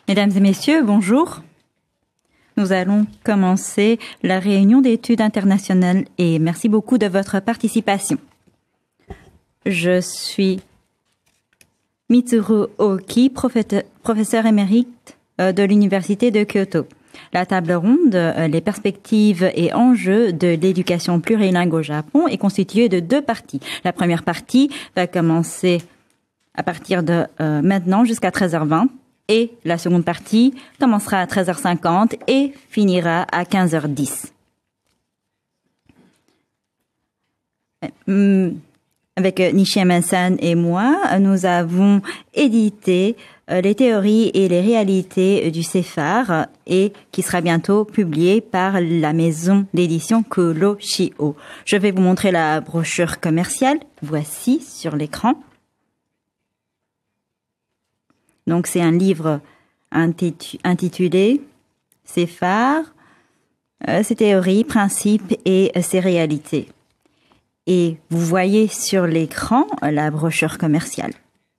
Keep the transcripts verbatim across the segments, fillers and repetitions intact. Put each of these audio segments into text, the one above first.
Mesdames et messieurs, bonjour. Nous allons commencer la réunion d'études internationales et merci beaucoup de votre participation. Je suis Mitsuru Oki, professeur émérite de l'Université de Kyoto. La table ronde, les perspectives et enjeux de l'éducation plurilingue au Japon est constituée de deux parties. La première partie va commencer à partir de euh, maintenant jusqu'à treize heures vingt et la seconde partie commencera à treize heures cinquante et finira à quinze heures dix. Avec Nishiyama-san et moi, nous avons édité les théories et les réalités du Sephar et qui sera bientôt publié par la maison d'édition Kuroshio. Je vais vous montrer la brochure commerciale. Voici sur l'écran. Donc, c'est un livre intitu- intitulé Sephar, euh, ses théories, principes et euh, ses réalités. Et vous voyez sur l'écran euh, la brochure commerciale.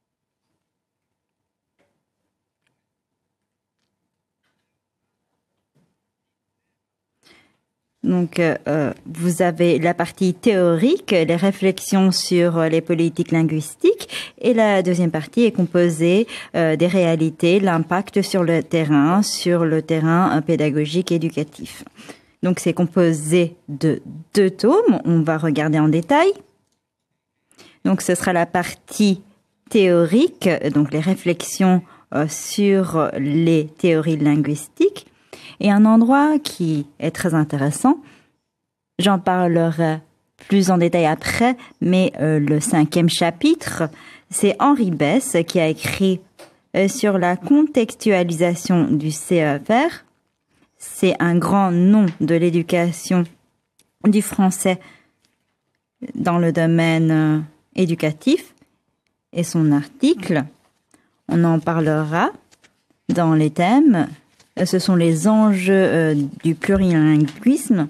Donc, euh, vous avez la partie théorique, les réflexions sur les politiques linguistiques, et la deuxième partie est composée euh, des réalités, l'impact sur le terrain, sur le terrain euh, pédagogique et éducatif. Donc, c'est composé de deux tomes. On va regarder en détail. Donc, ce sera la partie théorique, donc les réflexions euh, sur les théories linguistiques. Et un endroit qui est très intéressant, j'en parlerai plus en détail après, mais euh, le cinquième chapitre, c'est Henri Besse qui a écrit euh, sur la contextualisation du C E F R. C'est un grand nom de l'éducation du français dans le domaine euh, éducatif. Et son article, on en parlera dans les thèmes. Ce sont les enjeux euh, du plurilinguisme.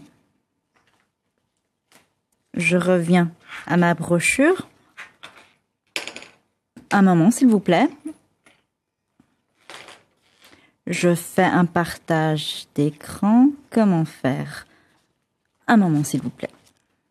Je reviens à ma brochure. Un moment, s'il vous plaît. Je fais un partage d'écran. Comment faire? Un moment, s'il vous plaît.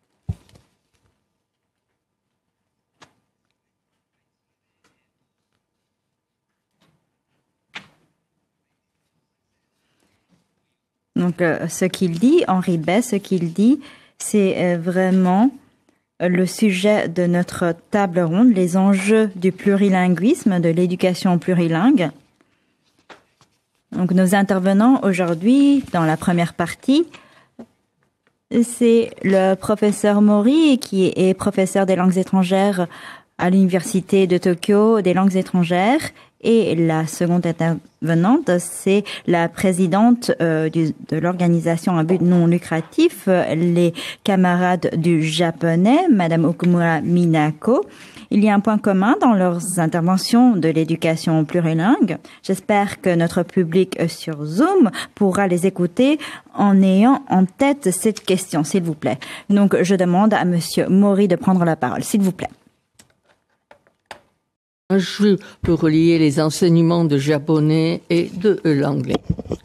Donc, euh, ce qu'il dit, Henri Besse, ce qu'il dit, c'est euh, vraiment euh, le sujet de notre table ronde, les enjeux du plurilinguisme, de l'éducation plurilingue. Donc, nos intervenants aujourd'hui, dans la première partie, c'est le professeur Mori, qui est professeur des langues étrangères à l'Université de Tokyo des langues étrangères. Et la seconde intervenante, c'est la présidente euh, du, de l'organisation à but non lucratif, euh, les camarades du japonais, Madame Okumura Minako. Il y a un point commun dans leurs interventions de l'éducation plurilingue. J'espère que notre public sur Zoom pourra les écouter en ayant en tête cette question, s'il vous plaît. Donc, je demande à Monsieur Mori de prendre la parole, s'il vous plaît. Je peux relier les enseignements de japonais et de l'anglais.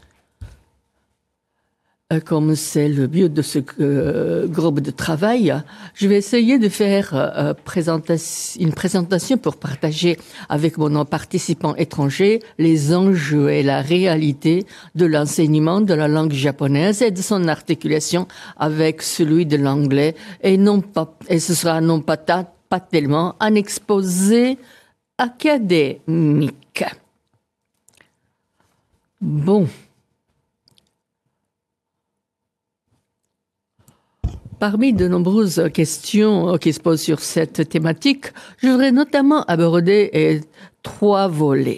Comme c'est le but de ce euh, groupe de travail, je vais essayer de faire euh, présentation, une présentation pour partager avec mon participant étranger les enjeux et la réalité de l'enseignement de la langue japonaise et de son articulation avec celui de l'anglais, et non pas, et ce sera non pas, ta, pas tellement un exposé académique. Bon. Parmi de nombreuses questions qui se posent sur cette thématique, je voudrais notamment aborder trois volets.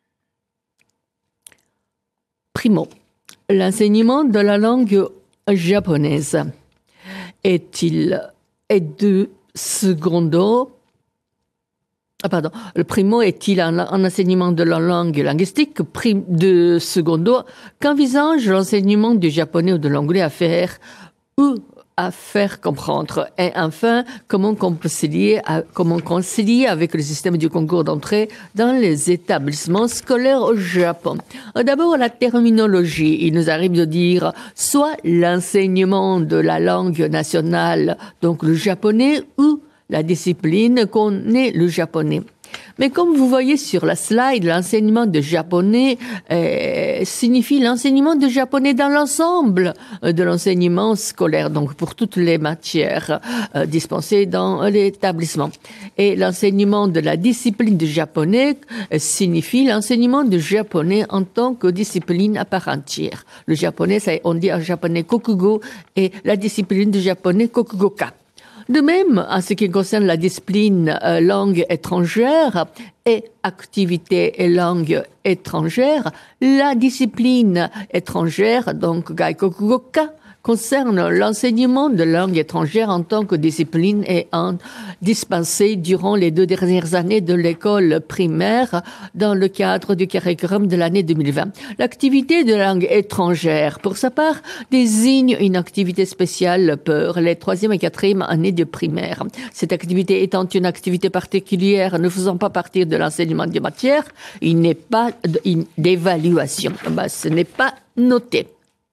Primo, l'enseignement de la langue japonaise est-il et de secondo Ah, pardon. Le primo est-il un, un enseignement de la langue linguistique? Prim, de secondo, qu'envisage l'enseignement du japonais ou de l'anglais à faire ou à faire comprendre. Et enfin, comment concilier, comment concilier avec le système du concours d'entrée dans les établissements scolaires au Japon. D'abord, la terminologie. Il nous arrive de dire soit l'enseignement de la langue nationale, donc le japonais, ou la discipline qu'on est le japonais. Mais comme vous voyez sur la slide, l'enseignement de japonais euh, signifie l'enseignement de japonais dans l'ensemble de l'enseignement scolaire, donc pour toutes les matières euh, dispensées dans l'établissement. Et l'enseignement de la discipline de japonais euh, signifie l'enseignement de japonais en tant que discipline à part entière. Le japonais, ça, on dit en japonais kokugo, et la discipline de japonais kokugoka. De même, en ce qui concerne la discipline euh, langue étrangère et activité et langue étrangère, la discipline étrangère, donc gaikokugoka, concerne l'enseignement de langue étrangère en tant que discipline et en dispensée durant les deux dernières années de l'école primaire dans le cadre du curriculum de l'année deux mille vingt. L'activité de langue étrangère, pour sa part, désigne une activité spéciale pour les troisième et quatrième années de primaire. Cette activité étant une activité particulière ne faisant pas partie de l'enseignement des matières, il n'est pas d'évaluation. Ben, ce n'est pas noté.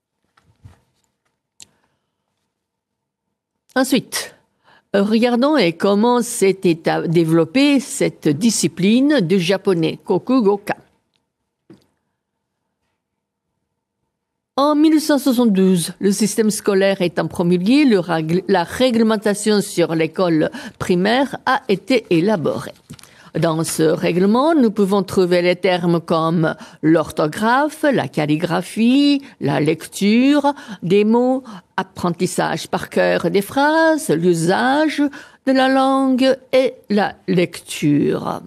Ensuite, regardons et comment s'est développée cette discipline de japonais, kokugoka. En mille neuf cent soixante-douze, le système scolaire étant promulgué, le règle, la réglementation sur l'école primaire a été élaborée. Dans ce règlement, nous pouvons trouver les termes comme l'orthographe, la calligraphie, la lecture, des mots, apprentissage par cœur des phrases, l'usage de la langue et la lecture.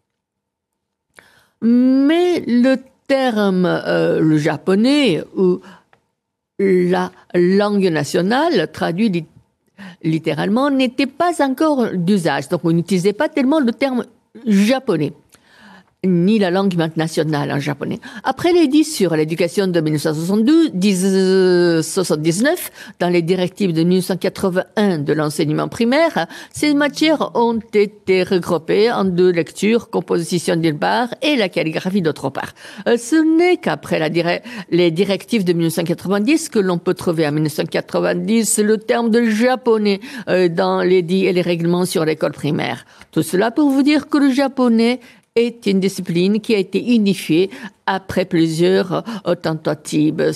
Mais le terme euh, le japonais ou la langue nationale, traduit lit littéralement, n'était pas encore d'usage. Donc on n'utilisait pas tellement le terme japonais, ni la langue nationale en japonais. Après l'édit sur l'éducation de mille neuf cent soixante-dix-neuf, dans les directives de mille neuf cent quatre-vingt-un de l'enseignement primaire, ces matières ont été regroupées en deux lectures, composition d'une part et la calligraphie d'autre part. Ce n'est qu'après la dire les directives de mille neuf cent quatre-vingt-dix que l'on peut trouver en mille neuf cent quatre-vingt-dix le terme de japonais dans l'édit et les règlements sur l'école primaire. Tout cela pour vous dire que le japonais est une discipline qui a été unifiée après plusieurs euh, tentatives.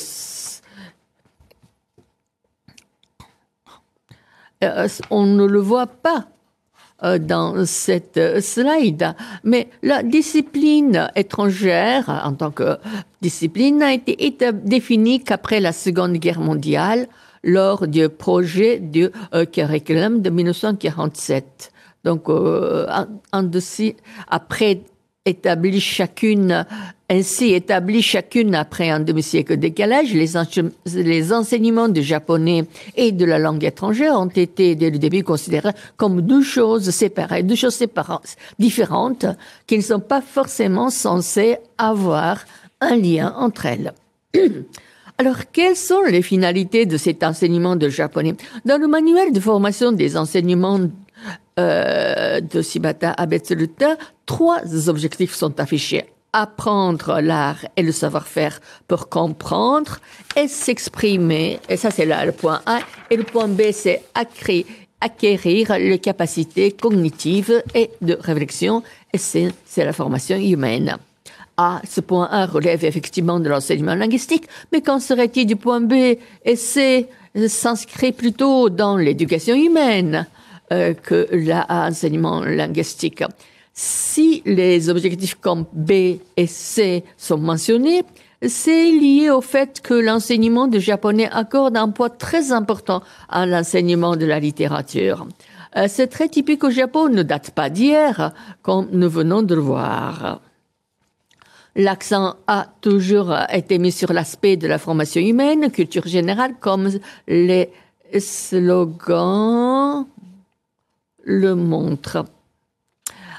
Euh, on ne le voit pas euh, dans cette slide, mais la discipline étrangère, en tant que discipline, n'a été définie qu'après la Seconde Guerre mondiale, lors du projet du euh, curriculum de mille neuf cent quarante-sept. Donc, euh, en, en dessus, après établi chacune, ainsi établi chacune après un demi-siècle de décalage, les, les enseignements du japonais et de la langue étrangère ont été dès le début considérés comme deux choses séparées, deux choses séparantes, différentes, qui ne sont pas forcément censées avoir un lien entre elles. Alors, quelles sont les finalités de cet enseignement de japonais? Dans le manuel de formation des enseignements euh, de Shibata Abetsuruta, trois objectifs sont affichés. Apprendre l'art et le savoir-faire pour comprendre et s'exprimer. Et ça, c'est là le point A. Et le point B, c'est acquérir les capacités cognitives et de réflexion. Et c'est la formation humaine. Ah, ce point A relève effectivement de l'enseignement linguistique, mais qu'en serait-il du point B? Et C s'inscrit plutôt dans l'éducation humaine euh, que l'enseignement linguistique. Si les objectifs comme B et C sont mentionnés, c'est lié au fait que l'enseignement de japonais accorde un poids très important à l'enseignement de la littérature. Euh, c'est très typique au Japon, ne date pas d'hier, comme nous venons de le voir. L'accent a toujours été mis sur l'aspect de la formation humaine, culture générale, comme les slogans le montrent.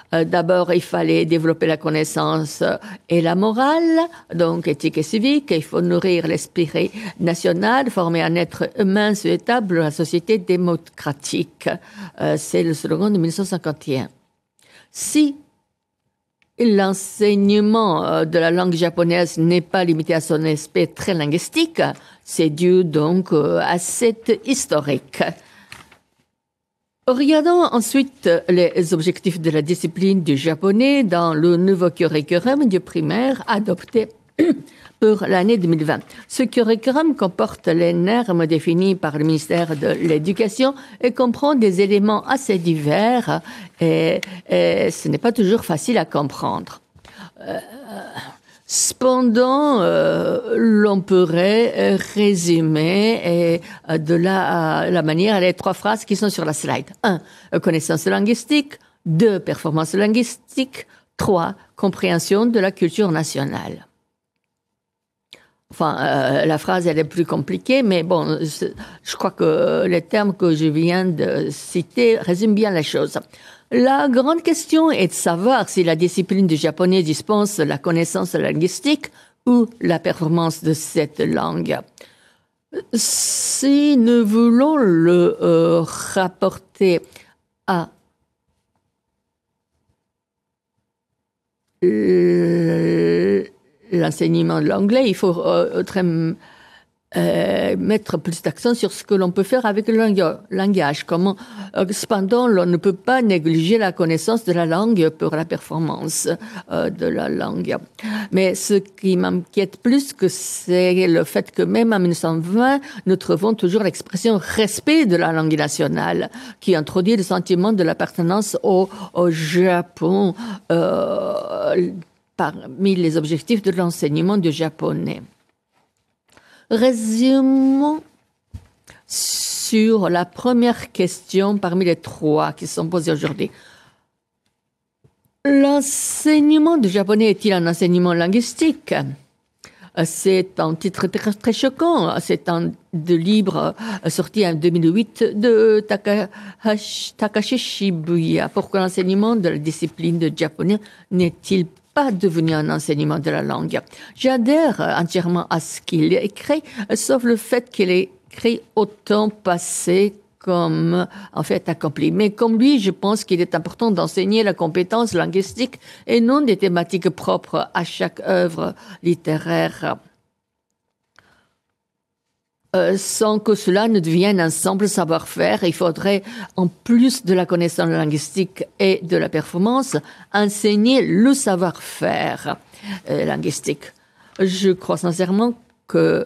Euh, d'abord, il fallait développer la connaissance et la morale, donc éthique et civique. Il faut nourrir l'esprit national, former un être humain souhaitable dans la société démocratique. Euh, c'est le slogan de mille neuf cent cinquante et un. Si l'enseignement de la langue japonaise n'est pas limité à son aspect très linguistique, c'est dû donc à cette historique. Regardons ensuite les objectifs de la discipline du japonais dans le nouveau curriculum du primaire adopté pour l'année deux mille vingt. Ce curriculum comporte les normes définies par le ministère de l'Éducation et comprend des éléments assez divers et, et ce n'est pas toujours facile à comprendre. Euh, Cependant, euh, l'on pourrait résumer et, euh, de la, la manière les trois phrases qui sont sur la slide. Un, connaissance linguistique. Deux, performance linguistique. Trois, compréhension de la culture nationale. Enfin, euh, la phrase, elle est plus compliquée, mais bon, je crois que les termes que je viens de citer résument bien les choses. La grande question est de savoir si la discipline du japonais dispense la connaissance linguistique ou la performance de cette langue. Si nous voulons le euh, rapporter à l'enseignement de l'anglais, il faut euh, très, euh, mettre plus d'accent sur ce que l'on peut faire avec le langage. Comment, euh, cependant, l'on ne peut pas négliger la connaissance de la langue pour la performance euh, de la langue. Mais ce qui m'inquiète plus, que c'est le fait que même en mille neuf cent vingt, nous trouvons toujours l'expression « respect de la langue nationale » qui introduit le sentiment de l'appartenance au, au Japon euh, parmi les objectifs de l'enseignement du japonais. Résumons sur la première question parmi les trois qui sont posées aujourd'hui. L'enseignement du japonais est-il un enseignement linguistique? C'est un titre très, très choquant. C'est un de livre sorti en deux mille huit de Takahashi, Takashi Shibuya. Pourquoi l'enseignement de la discipline de japonais n'est-il pas devenu un enseignement de la langue? J'adhère entièrement à ce qu'il écrit, sauf le fait qu'il écrit autant passé comme en fait accompli. Mais comme lui, je pense qu'il est important d'enseigner la compétence linguistique et non des thématiques propres à chaque œuvre littéraire. Euh, sans que cela ne devienne un simple savoir-faire, il faudrait, en plus de la connaissance linguistique et de la performance, enseigner le savoir-faire euh, linguistique. Je crois sincèrement que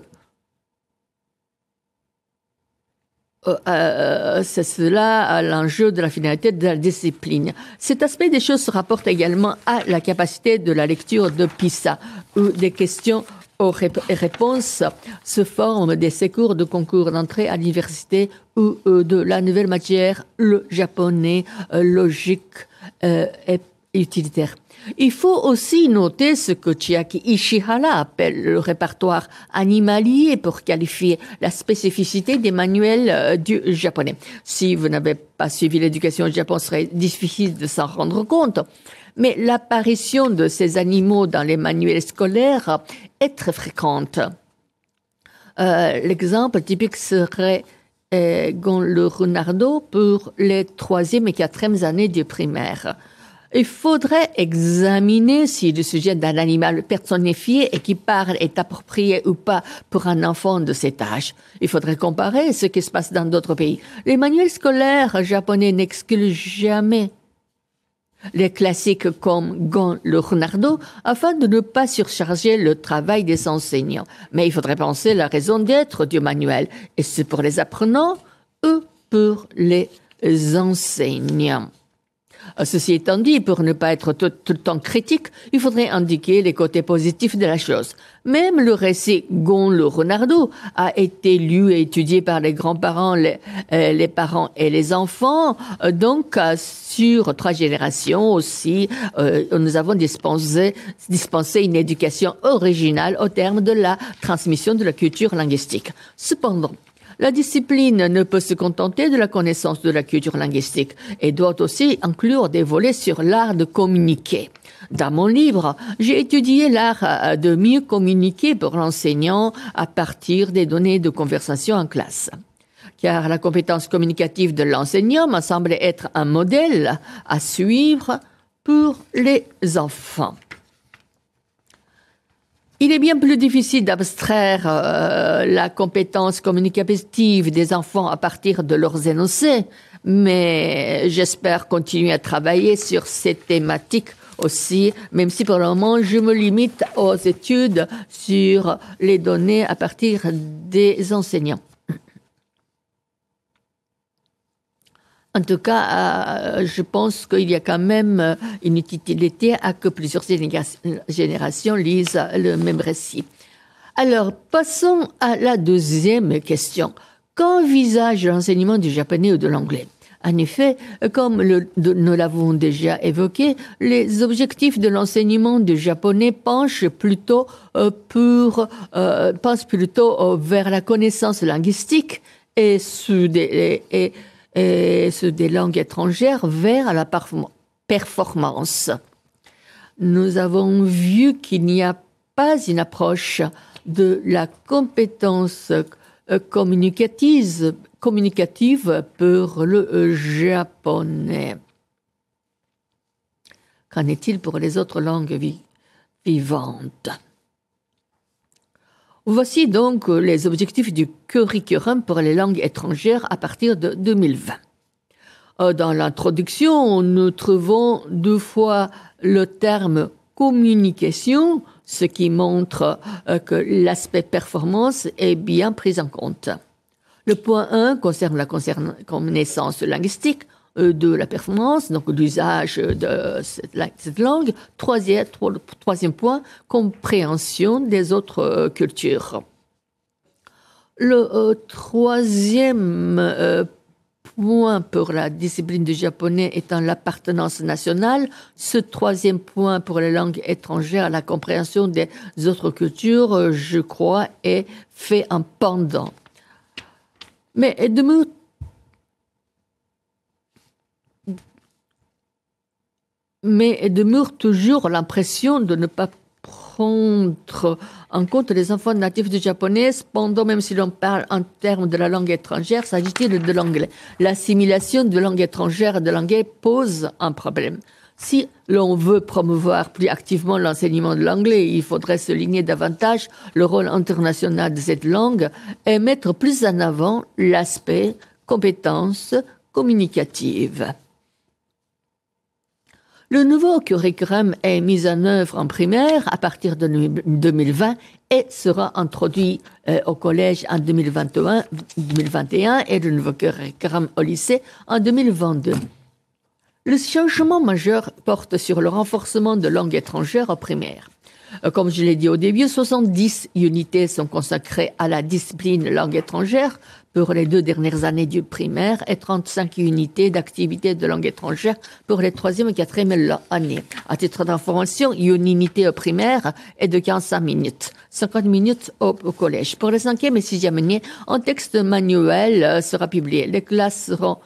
Euh, euh, c'est cela l'enjeu de la finalité de la discipline. Cet aspect des choses se rapporte également à la capacité de la lecture de PISA, où des questions aux rép- réponses se forment des secours de concours d'entrée à l'université ou euh, de la nouvelle matière, le japonais, euh, logique euh, et utilitaire. Il faut aussi noter ce que Chiaki Ishihara appelle le répertoire animalier pour qualifier la spécificité des manuels euh, du japonais. Si vous n'avez pas suivi l'éducation au Japon, ce serait difficile de s'en rendre compte. Mais l'apparition de ces animaux dans les manuels scolaires est très fréquente. Euh, l'exemple typique serait euh, Gon le Runardo pour les troisième et quatrième années du primaire. Il faudrait examiner si le sujet d'un animal personnifié et qui parle est approprié ou pas pour un enfant de cet âge. Il faudrait comparer ce qui se passe dans d'autres pays. Les manuels scolaires japonais n'excluent jamais les classiques comme Gon le Runardo afin de ne pas surcharger le travail des enseignants. Mais il faudrait penser la raison d'être du manuel. Et c'est pour les apprenants ou pour les enseignants. Ceci étant dit, pour ne pas être tout, tout le temps critique, il faudrait indiquer les côtés positifs de la chose. Même le récit Gon le Runardo a été lu et étudié par les grands-parents, les, euh, les parents et les enfants. Donc, euh, sur trois générations aussi, euh, nous avons dispensé, dispensé une éducation originale au terme de la transmission de la culture linguistique. Cependant, La discipline ne peut se contenter de la connaissance de la culture linguistique et doit aussi inclure des volets sur l'art de communiquer. Dans mon livre, j'ai étudié l'art de mieux communiquer pour l'enseignant à partir des données de conversation en classe. Car la compétence communicative de l'enseignant m'a semblé être un modèle à suivre pour les enfants. Il est bien plus difficile d'abstraire euh, la compétence communicative des enfants à partir de leurs énoncés, mais j'espère continuer à travailler sur ces thématiques aussi, même si pour le moment je me limite aux études sur les données à partir des enseignants. En tout cas, euh, je pense qu'il y a quand même une utilité à que plusieurs générations lisent le même récit. Alors, passons à la deuxième question. Qu'envisage l'enseignement du japonais ou de l'anglais ? En effet, comme le, de, nous l'avons déjà évoqué, les objectifs de l'enseignement du japonais penchent plutôt, euh, pour, euh, pensent plutôt euh, vers la connaissance linguistique et, sous des, et, et et ceux des langues étrangères vers la performance. Nous avons vu qu'il n'y a pas une approche de la compétence communicative, communicative pour le japonais. Qu'en est-il pour les autres langues vi- vivantes ? Voici donc les objectifs du curriculum pour les langues étrangères à partir de deux mille vingt. Dans l'introduction, nous trouvons deux fois le terme communication, ce qui montre que l'aspect performance est bien pris en compte. Le point un concerne la connaissance linguistique de la performance, donc l'usage de cette langue. Troisième, troisième point, compréhension des autres cultures. Le euh, troisième euh, point pour la discipline du japonais étant l'appartenance nationale, ce troisième point pour les langues étrangères, la compréhension des autres cultures, je crois, est fait en pendant. Mais de me mais demeure toujours l'impression de ne pas prendre en compte les enfants natifs du japonais, cependant, même si l'on parle en termes de la langue étrangère, s'agit-il de l'anglais. L'assimilation de langue étrangère et de l'anglais pose un problème. Si l'on veut promouvoir plus activement l'enseignement de l'anglais, il faudrait souligner davantage le rôle international de cette langue et mettre plus en avant l'aspect compétences communicatives. Le nouveau curriculum est mis en œuvre en primaire à partir de deux mille vingt et sera introduit euh, au collège en deux mille vingt et un, deux mille vingt et un et le nouveau curriculum au lycée en deux mille vingt-deux. Le changement majeur porte sur le renforcement de langue étrangère au primaire. Euh, comme je l'ai dit au début, soixante-dix unités sont consacrées à la discipline langue étrangère pour les deux dernières années du primaire et trente-cinq unités d'activité de langue étrangère pour les troisième et quatrième années. À titre d'information, une unité au primaire est de quarante-cinq minutes, cinquante minutes au, au collège. Pour les cinquième et sixième années, un texte manuel euh, sera publié. Les classes seront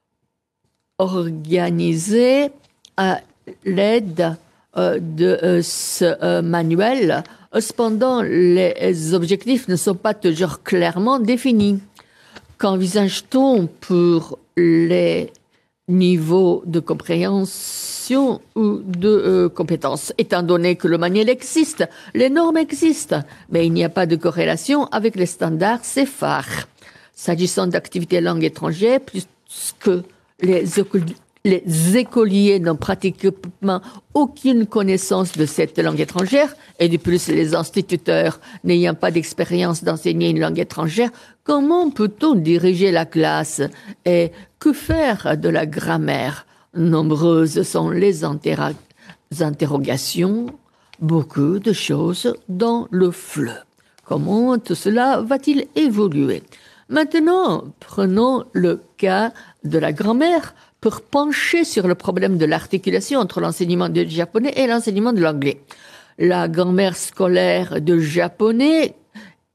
organisées à l'aide euh, de euh, ce euh, manuel. Cependant, les objectifs ne sont pas toujours clairement définis. Qu'envisage-t-on pour les niveaux de compréhension ou de euh, compétences? Étant donné que le manuel existe, les normes existent, mais il n'y a pas de corrélation avec les standards C F A R. S'agissant d'activités langue étrangère, puisque les, les écoliers n'ont pratiquement aucune connaissance de cette langue étrangère, et de plus les instituteurs n'ayant pas d'expérience d'enseigner une langue étrangère, comment peut-on diriger la classe et que faire de la grammaire? Nombreuses sont les interro- interrogations, beaucoup de choses dans le fleu. Comment tout cela va-t-il évoluer? Maintenant, prenons le cas de la grammaire pour pencher sur le problème de l'articulation entre l'enseignement du japonais et l'enseignement de l'anglais. La grammaire scolaire de japonais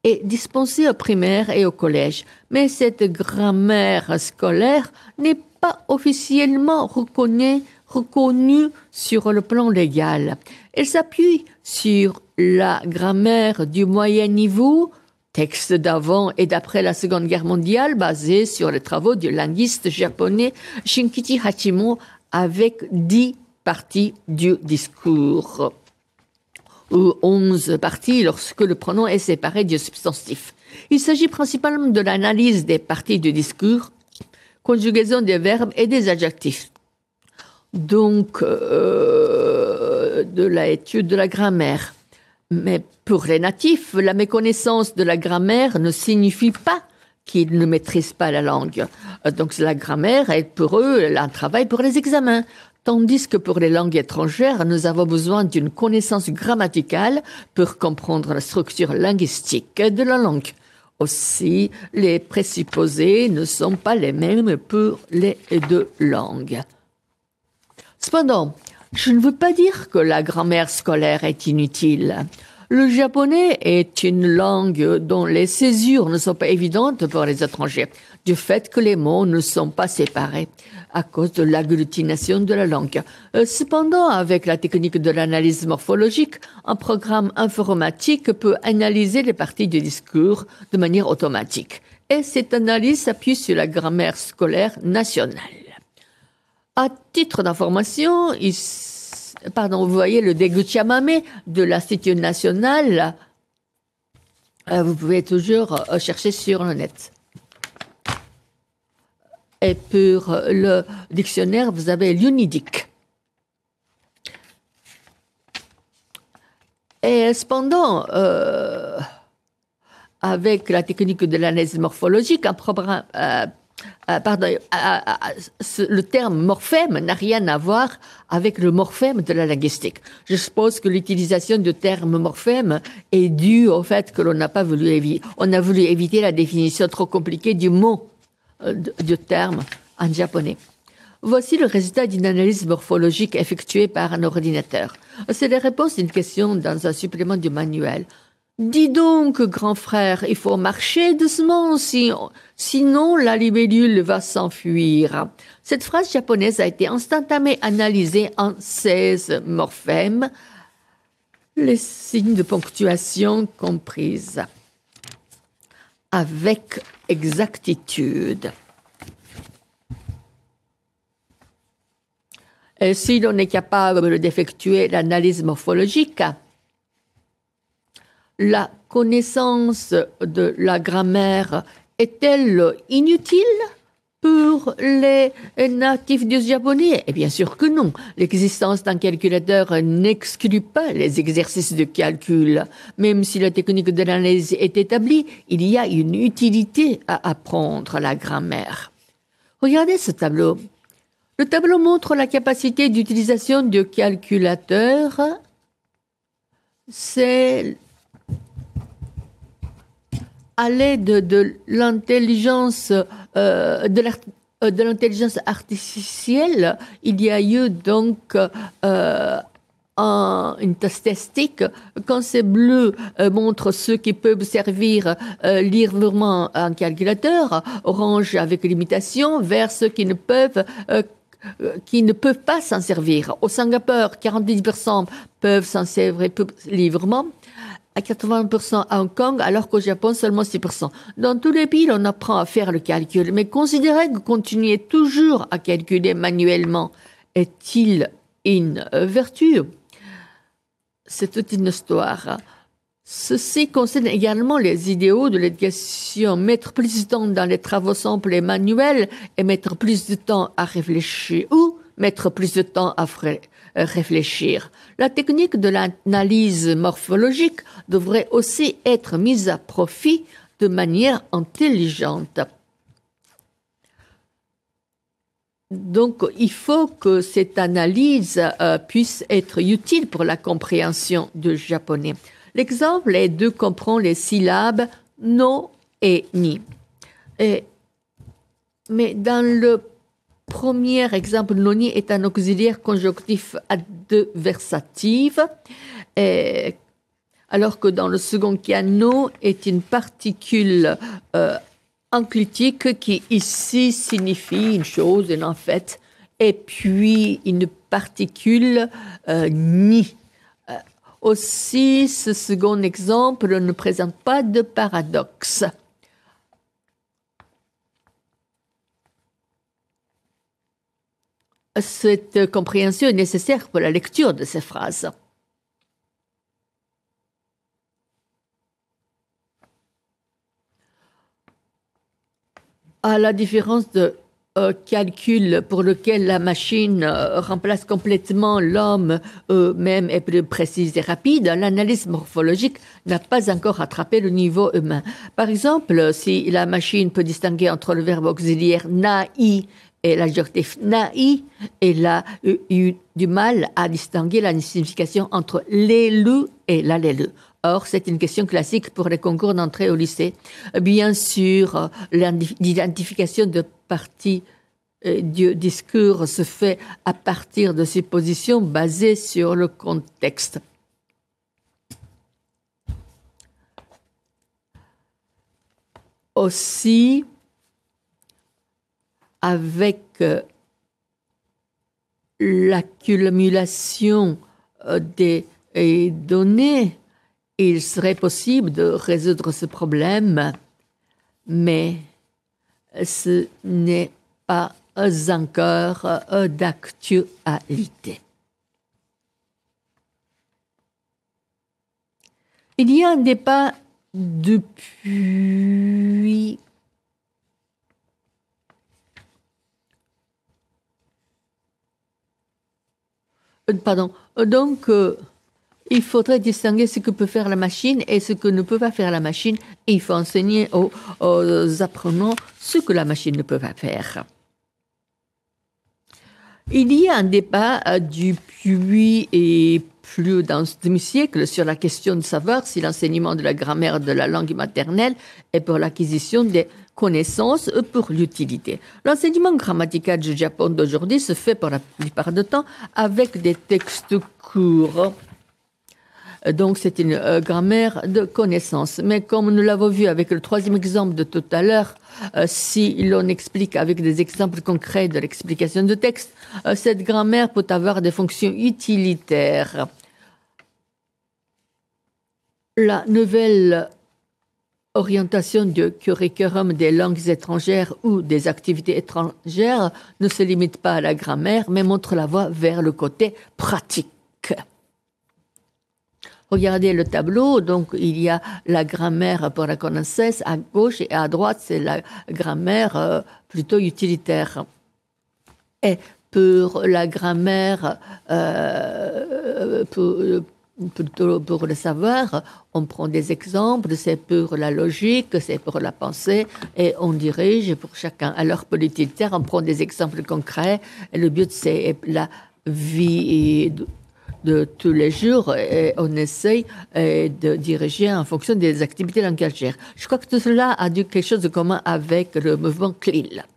est dispensée au primaire et au collège. Mais cette grammaire scolaire n'est pas officiellement reconnue, reconnue sur le plan légal. Elle s'appuie sur la grammaire du moyen niveau, texte d'avant et d'après la Seconde Guerre mondiale, basée sur les travaux du linguiste japonais Shinichi Hachimo, avec dix parties du discours, ou onze parties lorsque le pronom est séparé du substantif. Il s'agit principalement de l'analyse des parties du discours, conjugaison des verbes et des adjectifs. Donc, euh, de l'étude de la grammaire. Mais pour les natifs, la méconnaissance de la grammaire ne signifie pas qu'ils ne maîtrisent pas la langue. Donc la grammaire est pour eux un travail pour les examens. Tandis que pour les langues étrangères, nous avons besoin d'une connaissance grammaticale pour comprendre la structure linguistique de la langue. Aussi, les présupposés ne sont pas les mêmes pour les deux langues. Cependant, je ne veux pas dire que la grammaire scolaire est inutile. Le japonais est une langue dont les césures ne sont pas évidentes pour les étrangers, du fait que les mots ne sont pas séparés à cause de l'agglutination de la langue. Cependant, avec la technique de l'analyse morphologique, un programme informatique peut analyser les parties du discours de manière automatique. Et cette analyse s'appuie sur la grammaire scolaire nationale. À titre d'information, il Pardon, vous voyez le Deguchi Amame de l'Institut national. Vous pouvez toujours chercher sur le net. Et pour le dictionnaire, vous avez l'Unidic. Et cependant, euh, avec la technique de l'analyse morphologique, un programme... Euh, Euh, pardon, euh, euh, ce, le terme morphème n'a rien à voir avec le morphème de la linguistique. Je suppose que l'utilisation du terme morphème est due au fait que l'on n'a pas voulu éviter, on a voulu éviter la définition trop compliquée du mot, euh, du terme en japonais. Voici le résultat d'une analyse morphologique effectuée par un ordinateur. C'est la réponse d'une question dans un supplément du manuel. Dis donc, grand frère, il faut marcher doucement, si, sinon la libellule va s'enfuir. Cette phrase japonaise a été instantanément analysée en seize morphèmes, les signes de ponctuation comprises, avec exactitude. Et si l'on est capable d'effectuer l'analyse morphologique, la connaissance de la grammaire est-elle inutile pour les natifs du japonais? Et bien sûr que non. L'existence d'un calculateur n'exclut pas les exercices de calcul. Même si la technique de l'analyse est établie, il y a une utilité à apprendre la grammaire. Regardez ce tableau. Le tableau montre la capacité d'utilisation du calculateur. C'est à l'aide de l'intelligence euh, de, euh, de l'intelligence artificielle, il y a eu donc euh, un, une statistique. Quand c'est bleu euh, montre ceux qui peuvent servir euh, librement un calculateur, orange avec limitation, vert ceux qui ne peuvent euh, qui ne peuvent pas s'en servir. Au Singapour, quarante-dix pour cent peuvent s'en servir librement, à quatre-vingts pour cent à Hong Kong, alors qu'au Japon, seulement six pour cent. Dans tous les pays, on apprend à faire le calcul, mais considérer que continuer toujours à calculer manuellement est-il une vertu? C'est toute une histoire. Ceci concerne également les idéaux de l'éducation. Mettre plus de temps dans les travaux simples et manuels et mettre plus de temps à réfléchir ou mettre plus de temps à réfléchir. La technique de l'analyse morphologique devrait aussi être mise à profit de manière intelligente. Donc, il faut que cette analyse euh, puisse être utile pour la compréhension du japonais. L'exemple est de comprendre les syllabes no et ni. Et, mais dans le premier exemple, noni est un auxiliaire conjonctif adversatif. Et alors que dans le second piano est une particule euh, enclitique qui ici signifie une chose, et en fait, et puis une particule euh, ni. Euh, aussi, ce second exemple ne présente pas de paradoxe. Cette compréhension est nécessaire pour la lecture de ces phrases. À la différence de euh, calcul pour lequel la machine euh, remplace complètement l'homme, euh, même est plus précise et rapide, l'analyse morphologique n'a pas encore attrapé le niveau humain. Par exemple, si la machine peut distinguer entre le verbe auxiliaire naï et l'adjectif naï, elle a eu du mal à distinguer la signification entre l'élu et l'allélu. Or, c'est une question classique pour les concours d'entrée au lycée. Bien sûr, l'identification de parties du discours se fait à partir de suppositions basées sur le contexte. Aussi, avec l'accumulation des données, il serait possible de résoudre ce problème, mais ce n'est pas encore d'actualité. Il y a un débat depuis pardon, donc euh, il faudrait distinguer ce que peut faire la machine et ce que ne peut pas faire la machine. Et il faut enseigner aux, aux apprenants ce que la machine ne peut pas faire. Il y a un débat euh, depuis et plus d'un demi-siècle sur la question de savoir si l'enseignement de la grammaire de la langue maternelle est pour l'acquisition des connaissances ou pour l'utilité. L'enseignement grammatical du Japon d'aujourd'hui se fait pour la plupart du temps avec des textes courts. Donc, c'est une euh, grammaire de connaissance. Mais comme nous l'avons vu avec le troisième exemple de tout à l'heure, euh, si l'on explique avec des exemples concrets de l'explication de texte, euh, cette grammaire peut avoir des fonctions utilitaires. La nouvelle orientation du curriculum des langues étrangères ou des activités étrangères ne se limite pas à la grammaire, mais montre la voie vers le côté pratique. Regardez le tableau, donc il y a la grammaire pour la connaissance à gauche et à droite, c'est la grammaire euh, plutôt utilitaire. Et pour la grammaire, euh, pour, plutôt pour le savoir, on prend des exemples, c'est pour la logique, c'est pour la pensée, et on dirige pour chacun. Alors pour l'utilitaire, on prend des exemples concrets, et le but c'est la vie de, de tous les jours, et on essaye de diriger en fonction des activités langagières. Je crois que tout cela a dû quelque chose de commun avec le mouvement C L I L.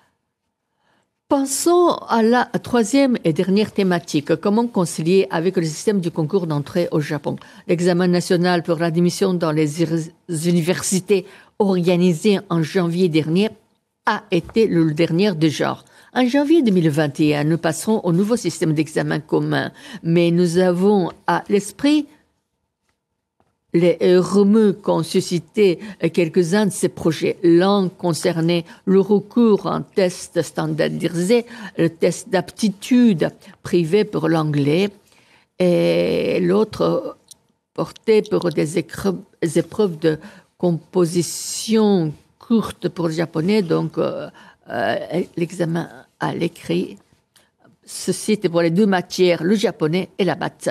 Pensons à la troisième et dernière thématique, comment concilier avec le système du concours d'entrée au Japon. L'examen national pour l'admission dans les universités organisé en janvier dernier a été le dernier du genre. En janvier deux mille vingt et un, nous passerons au nouveau système d'examen commun, mais nous avons à l'esprit les remous qu'ont suscité quelques-uns de ces projets. L'un concernait le recours à un test standardisé, le test d'aptitude privé pour l'anglais, et l'autre portait pour des épreuves de composition courte pour le japonais, donc euh, euh, l'examen à l'écrit. Ceci était pour les deux matières, le japonais et la maths.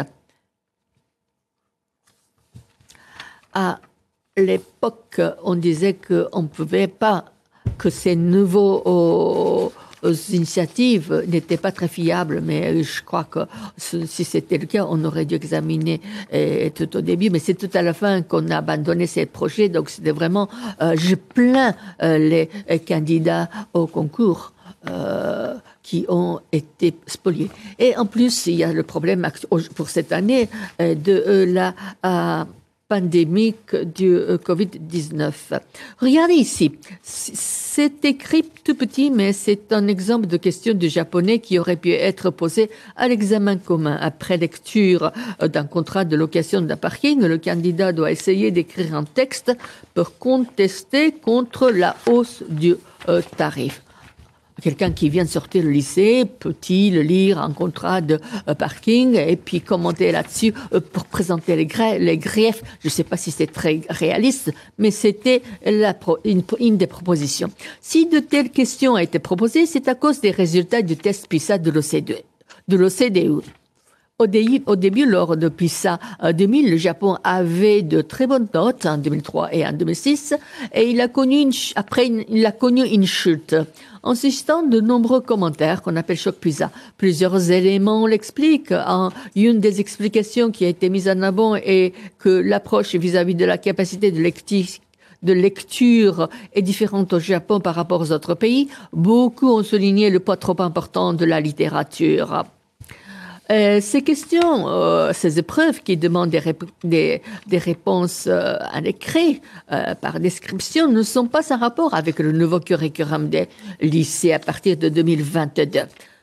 À l'époque, on disait qu'on ne pouvait pas, que ces nouveaux euh, initiatives n'étaient pas très fiables, mais je crois que si c'était le cas, on aurait dû examiner euh, tout au début, mais c'est tout à la fin qu'on a abandonné ces projets, donc c'était vraiment, euh, je plains euh, les candidats au concours. Euh, qui ont été spoliés. Et en plus, il y a le problème pour cette année de euh, la... Euh, pandémique du euh, covid dix-neuf. Regardez ici, c'est écrit tout petit, mais c'est un exemple de question du japonais qui aurait pu être posé à l'examen commun. Après lecture d'un contrat de location d'un parking, le candidat doit essayer d'écrire un texte pour contester contre la hausse du euh, tarif. Quelqu'un qui vient de sortir du lycée peut-il lire un contrat de euh, parking et puis commenter là-dessus euh, pour présenter les, gra- les griefs. Je ne sais pas si c'est très réaliste, mais c'était la pro- une, une des propositions. Si de telles questions ont été proposées, c'est à cause des résultats du test PISA de l'O C D E. De l'O C D E. Au, dé- au début, lors de PISA deux mille, le Japon avait de très bonnes notes en deux mille trois et en deux mille six, et il a connu une ch- après une, il a connu une chute. En suscitant de nombreux commentaires qu'on appelle choc PISA. Plusieurs éléments l'expliquent. En, une des explications qui a été mise en avant est que l'approche vis-à-vis de la capacité de lecture de lecture est différente au Japon par rapport aux autres pays. Beaucoup ont souligné le poids trop important de la littérature. Euh, ces questions, euh, ces épreuves qui demandent des, rép- des, des réponses euh, à l'écrit, euh, par description, ne sont pas sans rapport avec le nouveau curriculum des lycées à partir de deux mille vingt-deux.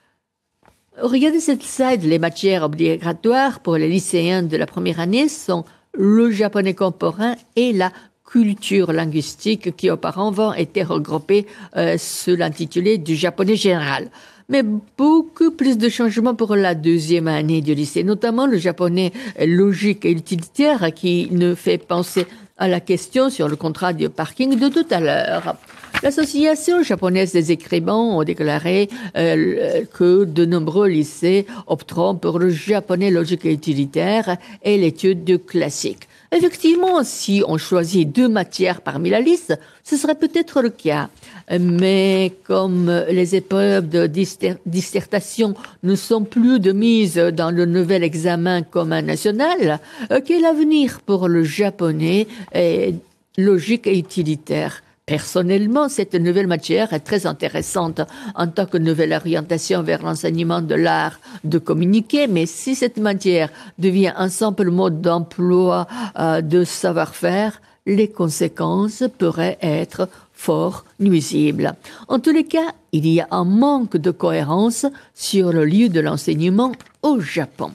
Regardez cette slide. Les matières obligatoires pour les lycéens de la première année sont le japonais contemporain et la culture linguistique qui auparavant étaient regroupées euh, sous l'intitulé du japonais général. Mais beaucoup plus de changements pour la deuxième année du lycée, notamment le japonais logique et utilitaire qui ne fait penser à la question sur le contrat de parking de tout à l'heure. L'Association japonaise des écrivains a déclaré euh, que de nombreux lycées opteront pour le japonais logique et utilitaire et l'étude du classique. Effectivement, si on choisit deux matières parmi la liste, ce serait peut-être le cas. Mais comme les épreuves de dissertation ne sont plus de mise dans le nouvel examen commun national, quel avenir pour le japonais est logique et utilitaire? Personnellement, cette nouvelle matière est très intéressante en tant que nouvelle orientation vers l'enseignement de l'art de communiquer, mais si cette matière devient un simple mode d'emploi euh, de savoir-faire, les conséquences pourraient être fort nuisibles. En tous les cas, il y a un manque de cohérence sur le lieu de l'enseignement au Japon.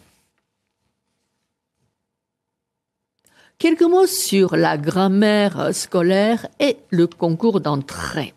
Quelques mots sur la grammaire scolaire et le concours d'entrée.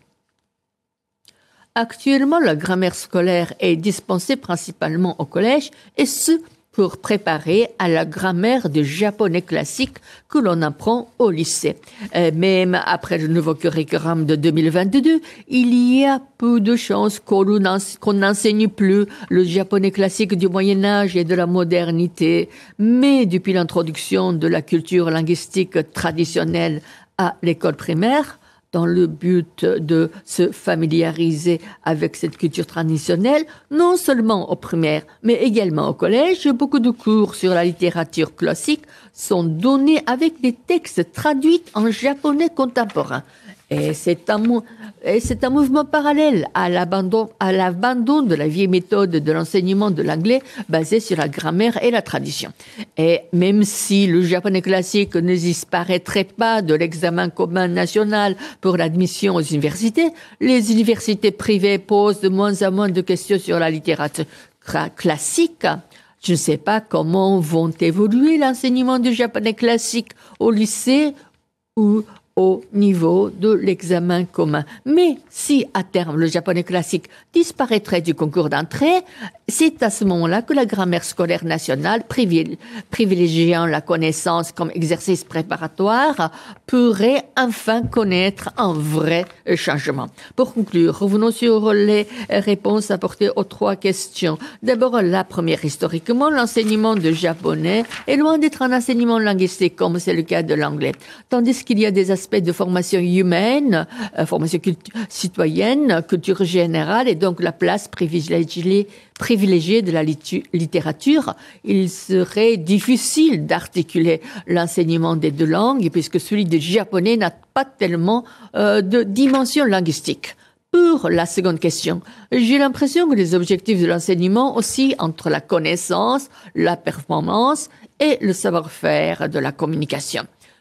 Actuellement, la grammaire scolaire est dispensée principalement au collège et ce, pour préparer à la grammaire du japonais classique que l'on apprend au lycée. Euh, même après le nouveau curriculum de deux mille vingt-deux, il y a peu de chances qu'on n'enseigne plus le japonais classique du Moyen-Âge et de la modernité. Mais depuis l'introduction de la culture linguistique traditionnelle à l'école primaire, dans le but de se familiariser avec cette culture traditionnelle, non seulement au primaire, mais également au collège, beaucoup de cours sur la littérature classique sont donnés avec des textes traduits en japonais contemporain. Et c'est un, et c'est un mouvement parallèle à l'abandon, à l'abandon de la vieille méthode de l'enseignement de l'anglais basée sur la grammaire et la tradition. Et même si le japonais classique ne disparaîtrait pas de l'examen commun national pour l'admission aux universités, les universités privées posent de moins en moins de questions sur la littérature classique. Je ne sais pas comment vont évoluer l'enseignement du japonais classique au lycée ou au niveau de l'examen commun. Mais si, à terme, le japonais classique disparaîtrait du concours d'entrée, c'est à ce moment-là que la grammaire scolaire nationale, privilégiant la connaissance comme exercice préparatoire, pourrait enfin connaître un vrai changement. Pour conclure, revenons sur les réponses apportées aux trois questions. D'abord, la première, historiquement, l'enseignement de japonais est loin d'être un enseignement linguistique, comme c'est le cas de l'anglais. Tandis qu'il y a des aspects de formation humaine, euh, formation cultu- citoyenne, culture générale, et donc la place privilégiée, privilégiée de la litu- littérature, il serait difficile d'articuler l'enseignement des deux langues, puisque celui du japonais n'a pas tellement euh, de dimension linguistique. Pour la seconde question, j'ai l'impression que les objectifs de l'enseignement oscillent entre la connaissance, la performance et le savoir-faire de la communication.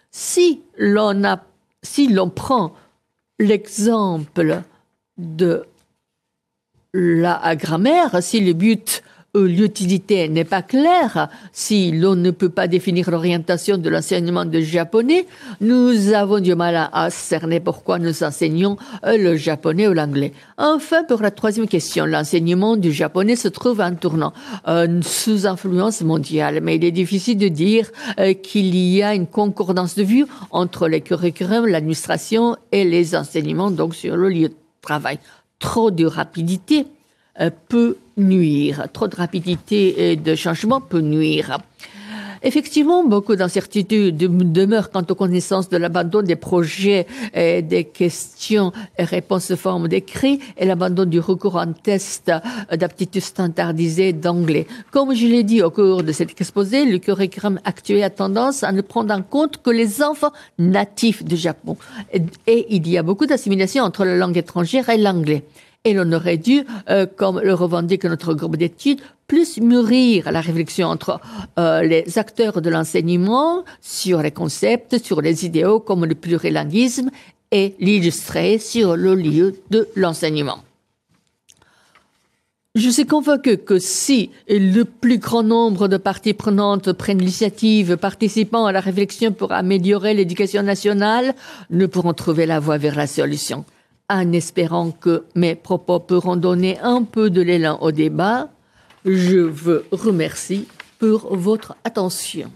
Si l'on a, si l'on prend l'exemple de la grammaire, si le but ou l'utilité n'est pas claire, si l'on ne peut pas définir l'orientation de l'enseignement de japonais, nous avons du mal à cerner pourquoi nous enseignons le japonais ou l'anglais. Enfin, pour la troisième question, l'enseignement du japonais se trouve en tournant euh, sous influence mondiale, mais il est difficile de dire euh, qu'il y a une concordance de vue entre les curriculums, l'administration et les enseignements, donc sur le lieu de travail. Trop de rapidité euh, peut nuire. Trop de rapidité et de changement peut nuire. Effectivement, beaucoup d'incertitudes demeurent quant aux connaissances de l'abandon des projets et des questions et réponses sous forme d'écrit et l'abandon du recours en test d'aptitude standardisée d'anglais. Comme je l'ai dit au cours de cet exposé, le curriculum actuel a tendance à ne prendre en compte que les enfants natifs du Japon. Et, et il y a beaucoup d'assimilation entre la langue étrangère et l'anglais. Et l'on aurait dû, euh, comme le revendique notre groupe d'études, plus mûrir la réflexion entre euh, les acteurs de l'enseignement sur les concepts, sur les idéaux comme le plurilinguisme et l'illustrer sur le lieu de l'enseignement. Je suis convaincue que si le plus grand nombre de parties prenantes prennent l'initiative participant à la réflexion pour améliorer l'éducation nationale, nous pourrons trouver la voie vers la solution. En espérant que mes propos pourront donner un peu de l'élan au débat, je vous remercie pour votre attention.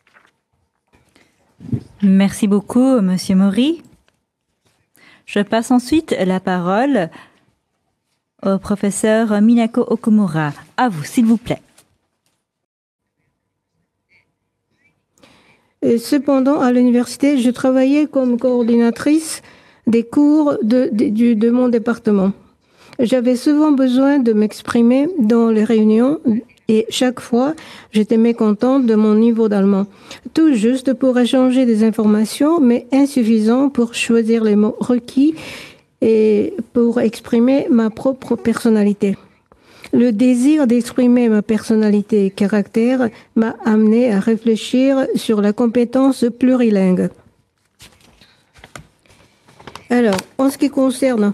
Merci beaucoup, Monsieur Mori. Je passe ensuite la parole au professeur Minako Okumura. À vous, s'il vous plaît. Et cependant, à l'université, je travaillais comme coordinatrice des cours de, de, de mon département. J'avais souvent besoin de m'exprimer dans les réunions et chaque fois, j'étais mécontente de mon niveau d'allemand. Tout juste pour échanger des informations, mais insuffisant pour choisir les mots requis et pour exprimer ma propre personnalité. Le désir d'exprimer ma personnalité et caractère m'a amené à réfléchir sur la compétence plurilingue. Alors, en ce qui concerne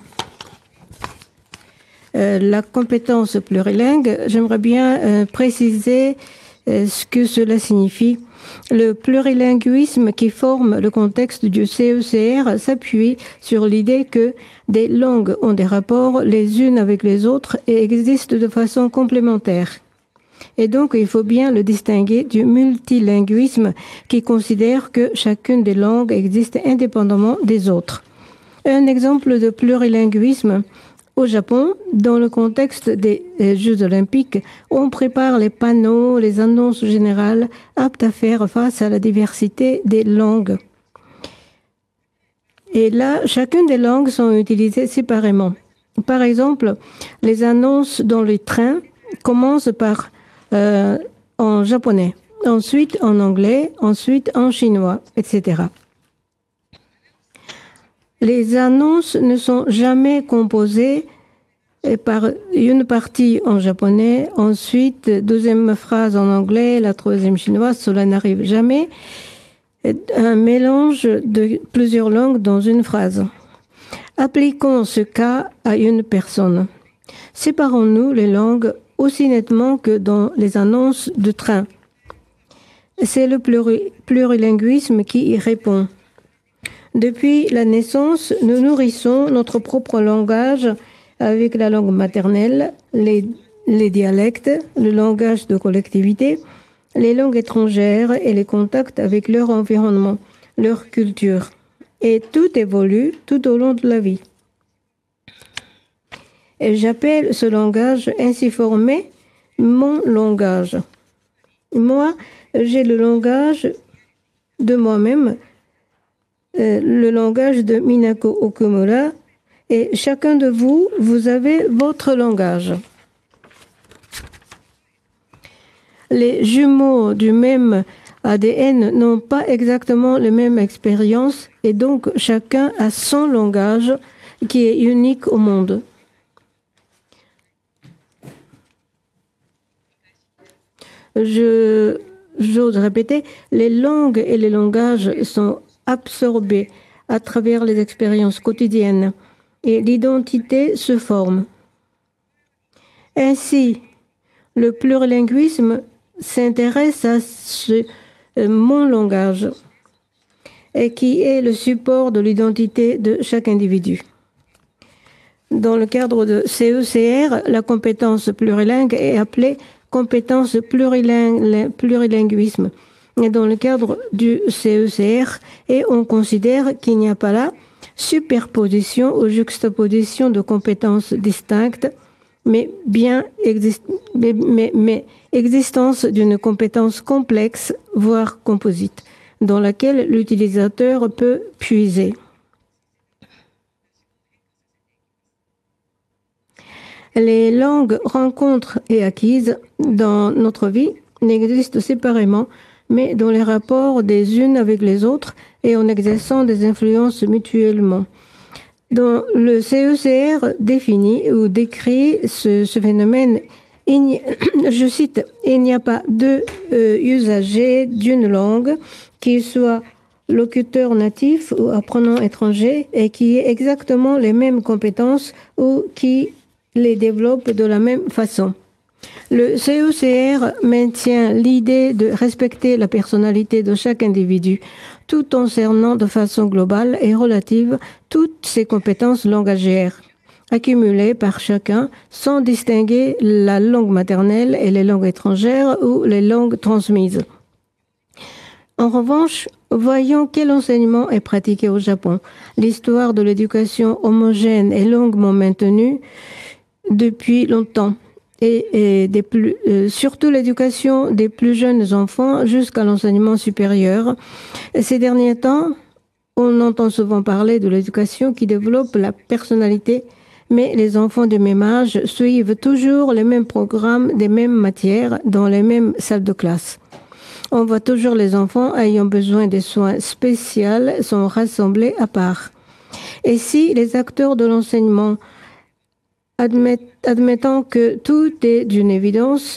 euh, la compétence plurilingue, j'aimerais bien euh, préciser euh, ce que cela signifie. Le plurilinguisme qui forme le contexte du C E C R s'appuie sur l'idée que des langues ont des rapports les unes avec les autres et existent de façon complémentaire. Et donc, il faut bien le distinguer du multilinguisme qui considère que chacune des langues existe indépendamment des autres. Un exemple de plurilinguisme au Japon, dans le contexte des Jeux olympiques, on prépare les panneaux, les annonces générales aptes à faire face à la diversité des langues. Et là, chacune des langues sont utilisées séparément. Par exemple, les annonces dans les trains commencent par euh, en japonais, ensuite en anglais, ensuite en chinois, et cetera. Les annonces ne sont jamais composées par une partie en japonais, ensuite deuxième phrase en anglais, la troisième chinoise. Cela n'arrive jamais. Un mélange de plusieurs langues dans une phrase. Appliquons ce cas à une personne. Séparons-nous les langues aussi nettement que dans les annonces de train. C'est le pluri- plurilinguisme qui y répond. Depuis la naissance, nous nourrissons notre propre langage avec la langue maternelle, les, les dialectes, le langage de collectivité, les langues étrangères et les contacts avec leur environnement, leur culture. Et tout évolue tout au long de la vie. Et j'appelle ce langage ainsi formé mon langage. Moi, j'ai le langage de moi-même, euh, le langage de Minako Okumura, et chacun de vous, vous avez votre langage. Les jumeaux du même A D N n'ont pas exactement la même expérience et donc chacun a son langage qui est unique au monde. Je, j'ose répéter, les langues et les langages sont absorbée à travers les expériences quotidiennes et l'identité se forme. Ainsi, le plurilinguisme s'intéresse à ce euh, mon langage et qui est le support de l'identité de chaque individu. Dans le cadre de C E C R, la compétence plurilingue est appelée compétence pluriling- plurilinguisme. Et dans le cadre du C E C R, et on considère qu'il n'y a pas là superposition ou juxtaposition de compétences distinctes, mais bien exist- mais, mais, mais existence d'une compétence complexe, voire composite, dans laquelle l'utilisateur peut puiser. Les langues rencontres et acquises dans notre vie n'existent séparément, mais dans les rapports des unes avec les autres et en exerçant des influences mutuellement. Dans le C E C R définit ou décrit ce, ce phénomène, il je cite, « Il n'y a pas deux euh, usagers d'une langue qui soit locuteur natif ou apprenant étranger et qui ait exactement les mêmes compétences ou qui les développe de la même façon. » Le C E C R maintient l'idée de respecter la personnalité de chaque individu, tout en cernant de façon globale et relative toutes ses compétences langagières, accumulées par chacun sans distinguer la langue maternelle et les langues étrangères ou les langues transmises. En revanche, voyons quel enseignement est pratiqué au Japon. L'histoire de l'éducation homogène est longuement maintenue depuis longtemps. Et, et des plus, euh, surtout l'éducation des plus jeunes enfants jusqu'à l'enseignement supérieur. Et ces derniers temps, on entend souvent parler de l'éducation qui développe la personnalité, mais les enfants de même âge suivent toujours les mêmes programmes, des mêmes matières, dans les mêmes salles de classe. On voit toujours les enfants ayant besoin de soins spéciaux sont rassemblés à part. Et si les acteurs de l'enseignement admettant que tout est d'une évidence,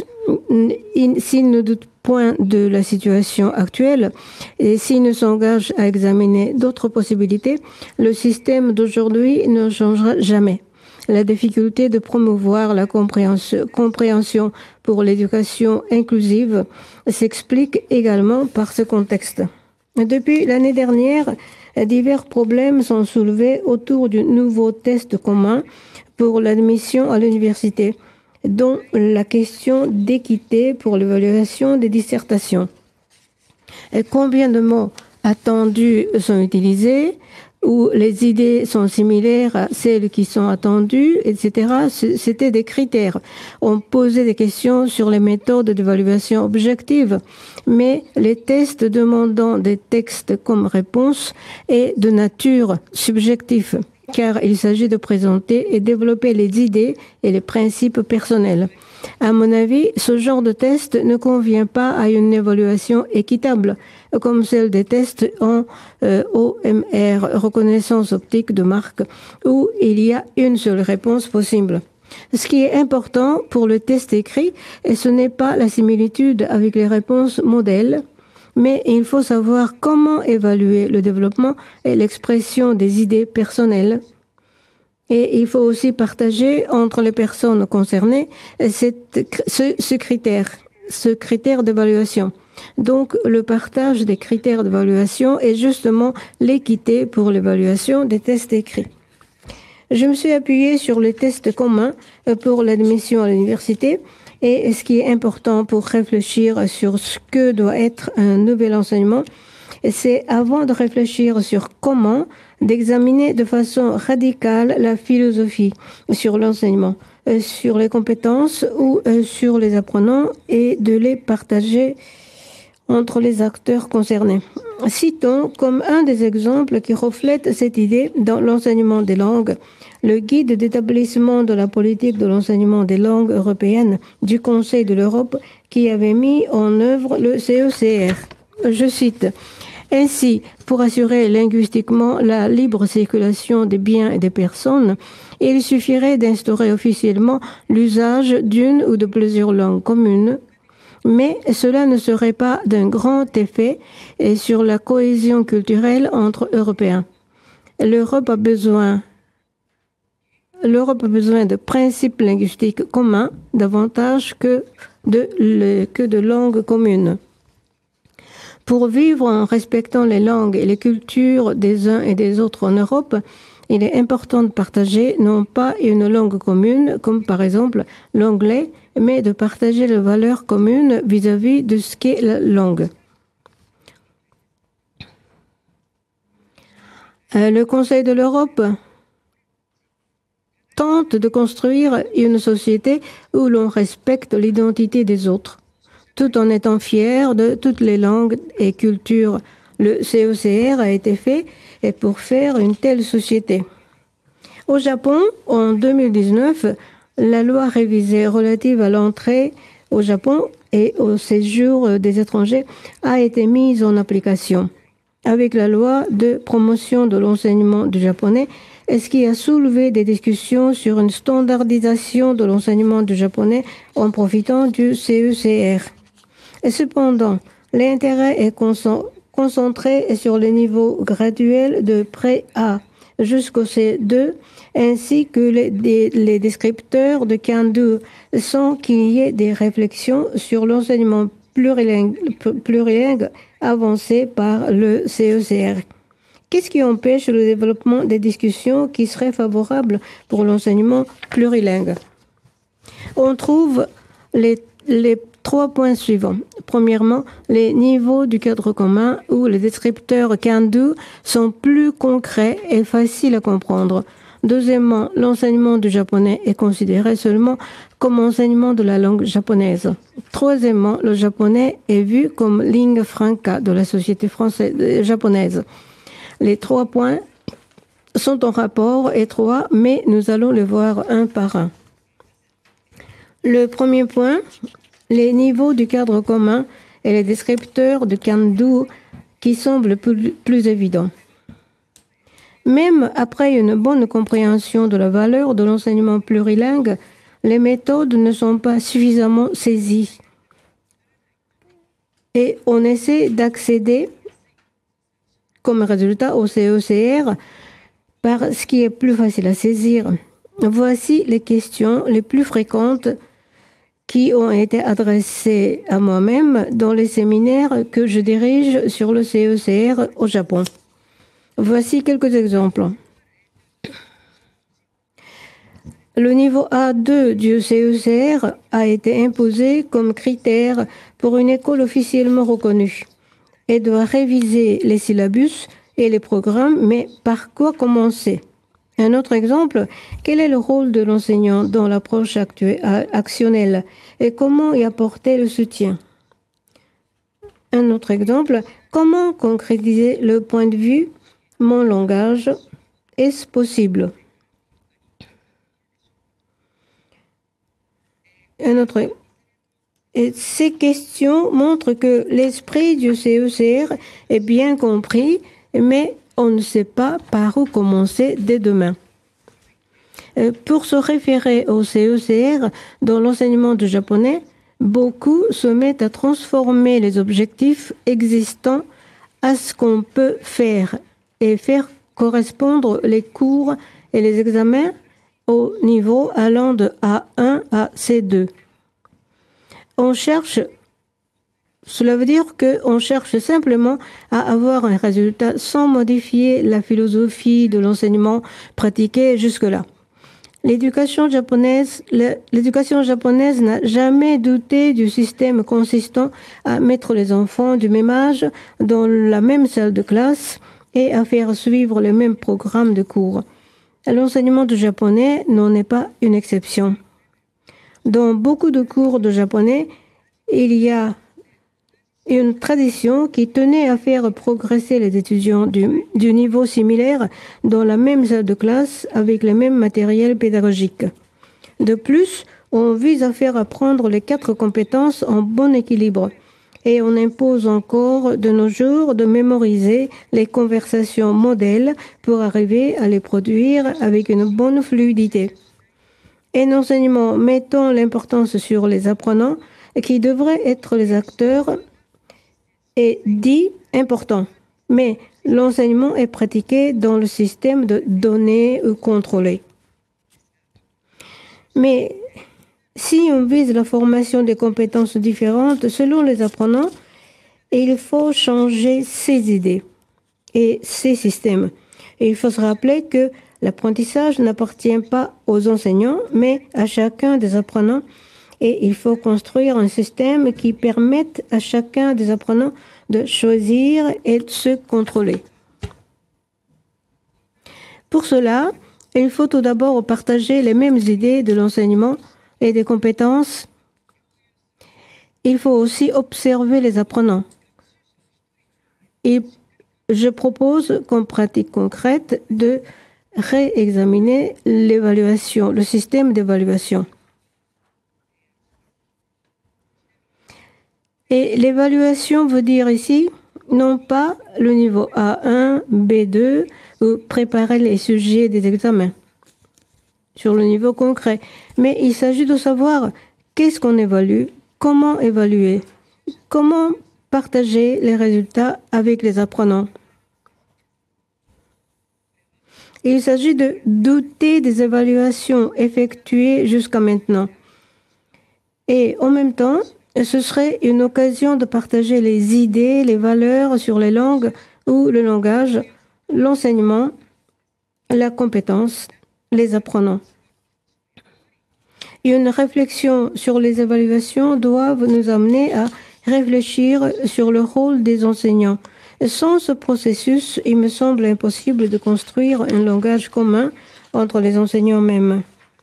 s'ils ne doutent point de la situation actuelle et s'ils ne s'engagent à examiner d'autres possibilités, le système d'aujourd'hui ne changera jamais. La difficulté de promouvoir la compréhension pour l'éducation inclusive s'explique également par ce contexte. Depuis l'année dernière, divers problèmes sont soulevés autour du nouveau test commun pour l'admission à l'université, dont la question d'équité pour l'évaluation des dissertations. Et combien de mots attendus sont utilisés, ou les idées sont similaires à celles qui sont attendues, et cetera. C'était des critères. On posait des questions sur les méthodes d'évaluation objective, mais les tests demandant des textes comme réponse est de nature subjective, car il s'agit de présenter et développer les idées et les principes personnels. À mon avis, ce genre de test ne convient pas à une évaluation équitable, comme celle des tests en euh, O M R, reconnaissance optique de marque, où il y a une seule réponse possible. Ce qui est important pour le test écrit, et ce n'est pas la similitude avec les réponses modèles, mais il faut savoir comment évaluer le développement et l'expression des idées personnelles. Et il faut aussi partager entre les personnes concernées cette, ce, ce critère, ce critère d'évaluation. Donc, le partage des critères d'évaluation est justement l'équité pour l'évaluation des tests écrits. Je me suis appuyée sur les tests communs pour l'admission à l'université. Et ce qui est important pour réfléchir sur ce que doit être un nouvel enseignement, c'est avant de réfléchir sur comment, d'examiner de façon radicale la philosophie sur l'enseignement, sur les compétences ou sur les apprenants et de les partager entre les acteurs concernés. Citons comme un des exemples qui reflète cette idée dans l'enseignement des langues, le guide d'établissement de la politique de l'enseignement des langues européennes du Conseil de l'Europe qui avait mis en œuvre le C E C R. Je cite, « Ainsi, pour assurer linguistiquement la libre circulation des biens et des personnes, il suffirait d'instaurer officiellement l'usage d'une ou de plusieurs langues communes Mais cela ne serait pas d'un grand effet sur la cohésion culturelle entre Européens. L'Europe a besoin, l'Europe a besoin de principes linguistiques communs davantage que de, le, que de langues communes. Pour vivre en respectant les langues et les cultures des uns et des autres en Europe, il est important de partager non pas une langue commune, comme par exemple l'anglais, mais de partager les valeurs communes vis-à-vis de ce qu'est la langue. Le Conseil de l'Europe tente de construire une société où l'on respecte l'identité des autres, tout en étant fier de toutes les langues et cultures. Le C E C R a été fait et pour faire une telle société. Au Japon, en deux mille dix-neuf, la loi révisée relative à l'entrée au Japon et au séjour des étrangers a été mise en application avec la loi de promotion de l'enseignement du japonais, ce qui a soulevé des discussions sur une standardisation de l'enseignement du japonais en profitant du C E C R. Et cependant, l'intérêt est concentré sur les niveaux graduels de pré-A jusqu'au C deux, ainsi que les, des, les descripteurs de Kandu, sans qu'il y ait des réflexions sur l'enseignement plurilingue, plurilingue avancé par le C E C R. Qu'est-ce qui empêche le développement des discussions qui seraient favorables pour l'enseignement plurilingue? On trouve les, les trois points suivants. Premièrement, les niveaux du cadre commun où les descripteurs Kandu sont plus concrets et faciles à comprendre. Deuxièmement, l'enseignement du japonais est considéré seulement comme enseignement de la langue japonaise. Troisièmement, le japonais est vu comme lingua franca de la société française, japonaise. Les trois points sont en rapport étroit, mais nous allons les voir un par un. Le premier point, les niveaux du cadre commun et les descripteurs de Kandu qui semblent plus, plus évidents. Même après une bonne compréhension de la valeur de l'enseignement plurilingue, les méthodes ne sont pas suffisamment saisies. Et on essaie d'accéder comme résultat au C E C R par ce qui est plus facile à saisir. Voici les questions les plus fréquentes qui ont été adressées à moi-même dans les séminaires que je dirige sur le C E C R au Japon. Voici quelques exemples. Le niveau A deux du C E C R a été imposé comme critère pour une école officiellement reconnue et doit réviser les syllabus et les programmes, mais par quoi commencer? Un autre exemple, quel est le rôle de l'enseignant dans l'approche actionnelle et comment y apporter le soutien? Un autre exemple, comment concrétiser le point de vue, mon langage, est-ce possible? Un autre, et ces questions montrent que l'esprit du C E C R est bien compris, mais on ne sait pas par où commencer dès demain. Pour se référer au C E C R dans l'enseignement du japonais, beaucoup se mettent à transformer les objectifs existants à ce qu'on peut faire et faire correspondre les cours et les examens au niveau allant de A un à C deux. On cherche, cela veut dire qu'on cherche simplement à avoir un résultat sans modifier la philosophie de l'enseignement pratiqué jusque-là. L'éducation japonaise, l'éducation japonaise n'a jamais douté du système consistant à mettre les enfants du même âge dans la même salle de classe et à faire suivre le même programme de cours. L'enseignement du japonais n'en est pas une exception. Dans beaucoup de cours de japonais, il y a une tradition qui tenait à faire progresser les étudiants du, du niveau similaire dans la même salle de classe avec le même matériel pédagogique. De plus, on vise à faire apprendre les quatre compétences en bon équilibre et on impose encore de nos jours de mémoriser les conversations modèles pour arriver à les produire avec une bonne fluidité. Un enseignement mettant l'importance sur les apprenants qui devraient être les acteurs est dit important, mais l'enseignement est pratiqué dans le système de données contrôlées. Mais si on vise la formation des compétences différentes selon les apprenants, il faut changer ces idées et ces systèmes. Et il faut se rappeler que l'apprentissage n'appartient pas aux enseignants, mais à chacun des apprenants. Et il faut construire un système qui permette à chacun des apprenants de choisir et de se contrôler. Pour cela, il faut tout d'abord partager les mêmes idées de l'enseignement et des compétences. Il faut aussi observer les apprenants. Et je propose comme pratique concrète de réexaminer l'évaluation, le système d'évaluation. Et l'évaluation veut dire ici, non pas le niveau A un, B deux, ou préparer les sujets des examens sur le niveau concret, mais il s'agit de savoir qu'est-ce qu'on évalue, comment évaluer, comment partager les résultats avec les apprenants. Il s'agit de douter des évaluations effectuées jusqu'à maintenant. Et en même temps, ce serait une occasion de partager les idées, les valeurs sur les langues ou le langage, l'enseignement, la compétence, les apprenants. Une réflexion sur les évaluations doit nous amener à réfléchir sur le rôle des enseignants. Sans ce processus, il me semble impossible de construire un langage commun entre les enseignants mêmes.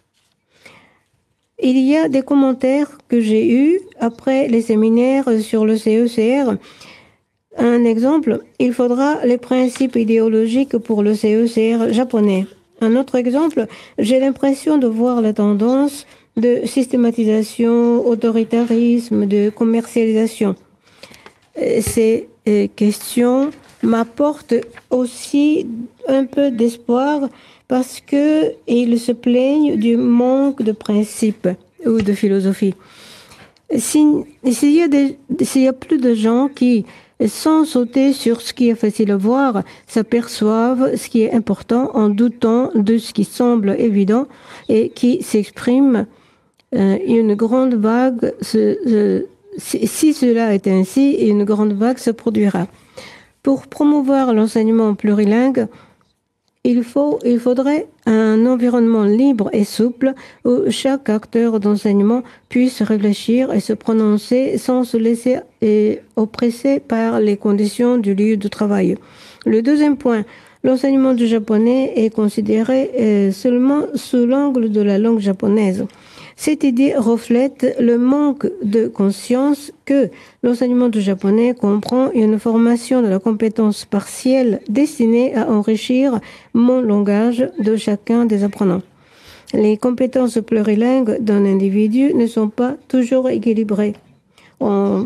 Il y a des commentaires que j'ai eus après les séminaires sur le C E C R. Un exemple, il faudra les principes idéologiques pour le C E C R japonais. Un autre exemple, j'ai l'impression de voir la tendance de systématisation, autoritarisme, de commercialisation. Ces questions m'apportent aussi un peu d'espoir parce qu'ils se plaignent du manque de principes ou de philosophie. S'il y a des, s'il y a plus de gens qui, sans sauter sur ce qui est facile à voir, s'aperçoivent ce qui est important en doutant de ce qui semble évident et qui s'exprime, euh, une grande vague, se, se, si, si cela est ainsi, une grande vague se produira. Pour promouvoir l'enseignement plurilingue, il faut, il faudrait un environnement libre et souple où chaque acteur d'enseignement puisse réfléchir et se prononcer sans se laisser oppresser par les conditions du lieu de travail. Le deuxième point, l'enseignement du japonais est considéré seulement sous l'angle de la langue japonaise. Cette idée reflète le manque de conscience que l'enseignement du japonais comprend une formation de la compétence partielle destinée à enrichir mon langage de chacun des apprenants. Les compétences plurilingues d'un individu ne sont pas toujours équilibrées. En,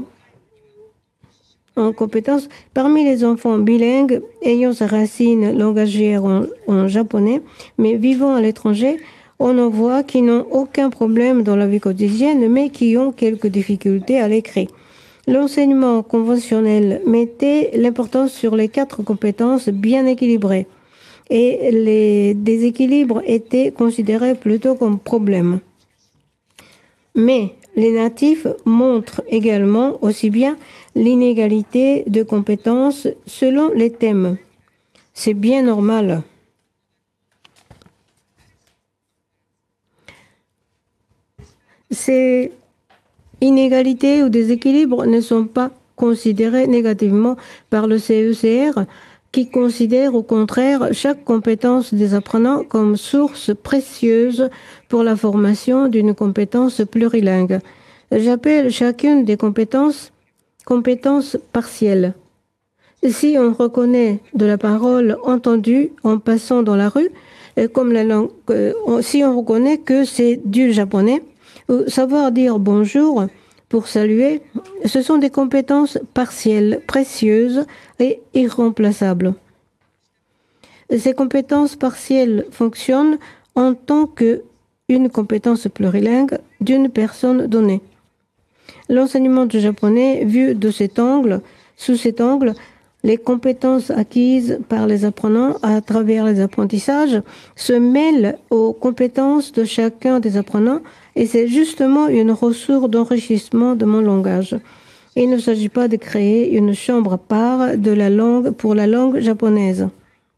en compétences, parmi les enfants bilingues ayant sa racine langagière en, en japonais, mais vivant à l'étranger, on en voit qui n'ont aucun problème dans la vie quotidienne, mais qui ont quelques difficultés à l'écrit. L'enseignement conventionnel mettait l'importance sur les quatre compétences bien équilibrées, et les déséquilibres étaient considérés plutôt comme problèmes. Mais les natifs montrent également aussi bien l'inégalité de compétences selon les thèmes. C'est bien normal. Ces inégalités ou déséquilibres ne sont pas considérés négativement par le C E C R, qui considère au contraire chaque compétence des apprenants comme source précieuse pour la formation d'une compétence plurilingue. J'appelle chacune des compétences compétences partielles. Si on reconnaît de la parole entendue en passant dans la rue, comme la langue, si on reconnaît que c'est du japonais, savoir dire bonjour pour saluer, ce sont des compétences partielles, précieuses et irremplaçables. Ces compétences partielles fonctionnent en tant qu'une compétence plurilingue d'une personne donnée. L'enseignement du japonais, vu de cet angle, sous cet angle, les compétences acquises par les apprenants à travers les apprentissages se mêlent aux compétences de chacun des apprenants et c'est justement une ressource d'enrichissement de mon langage. Il ne s'agit pas de créer une chambre à part de la langue pour la langue japonaise.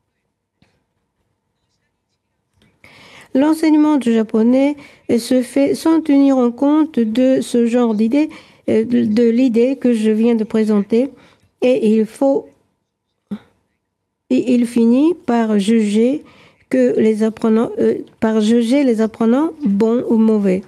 L'enseignement du japonais se fait sans tenir en compte de ce genre d'idée, de l'idée que je viens de présenter, et il faut, et il finit par juger que les apprenants, euh, par juger les apprenants bons ou mauvais.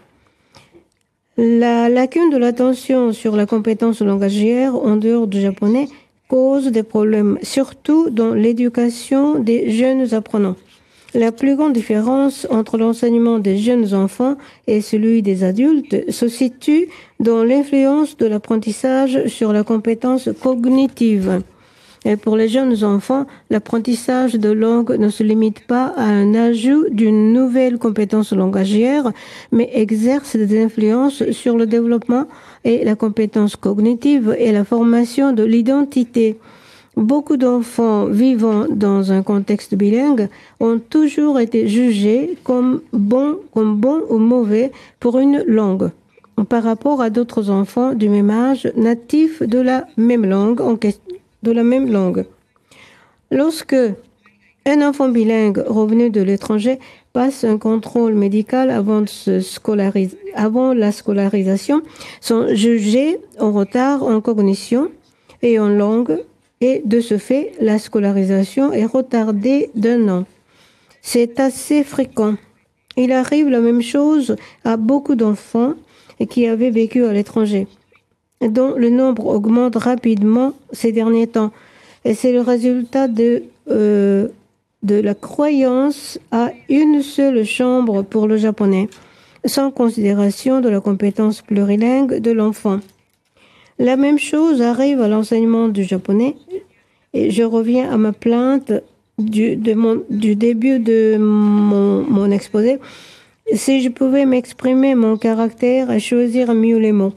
La lacune de l'attention sur la compétence langagière en dehors du japonais cause des problèmes, surtout dans l'éducation des jeunes apprenants. La plus grande différence entre l'enseignement des jeunes enfants et celui des adultes se situe dans l'influence de l'apprentissage sur la compétence cognitive. Et pour les jeunes enfants, l'apprentissage de langue ne se limite pas à un ajout d'une nouvelle compétence langagière, mais exerce des influences sur le développement et la compétence cognitive et la formation de l'identité. Beaucoup d'enfants vivant dans un contexte bilingue ont toujours été jugés comme bons, comme bons ou mauvais pour une langue, par rapport à d'autres enfants du même âge natifs de la même langue, en de la même langue. Lorsque un enfant bilingue revenu de l'étranger passe un contrôle médical avant, de se scolariser, avant la scolarisation, sont jugés en retard en cognition et en langue, et de ce fait, la scolarisation est retardée d'un an. C'est assez fréquent. Il arrive la même chose à beaucoup d'enfants qui avaient vécu à l'étranger, dont le nombre augmente rapidement ces derniers temps. Et c'est le résultat de, euh, de la croyance à une seule chambre pour le japonais, sans considération de la compétence plurilingue de l'enfant. La même chose arrive à l'enseignement du japonais. Et je reviens à ma plainte du, de mon, du début de mon, mon exposé. Si je pouvais m'exprimer mon caractère et choisir mieux les mots.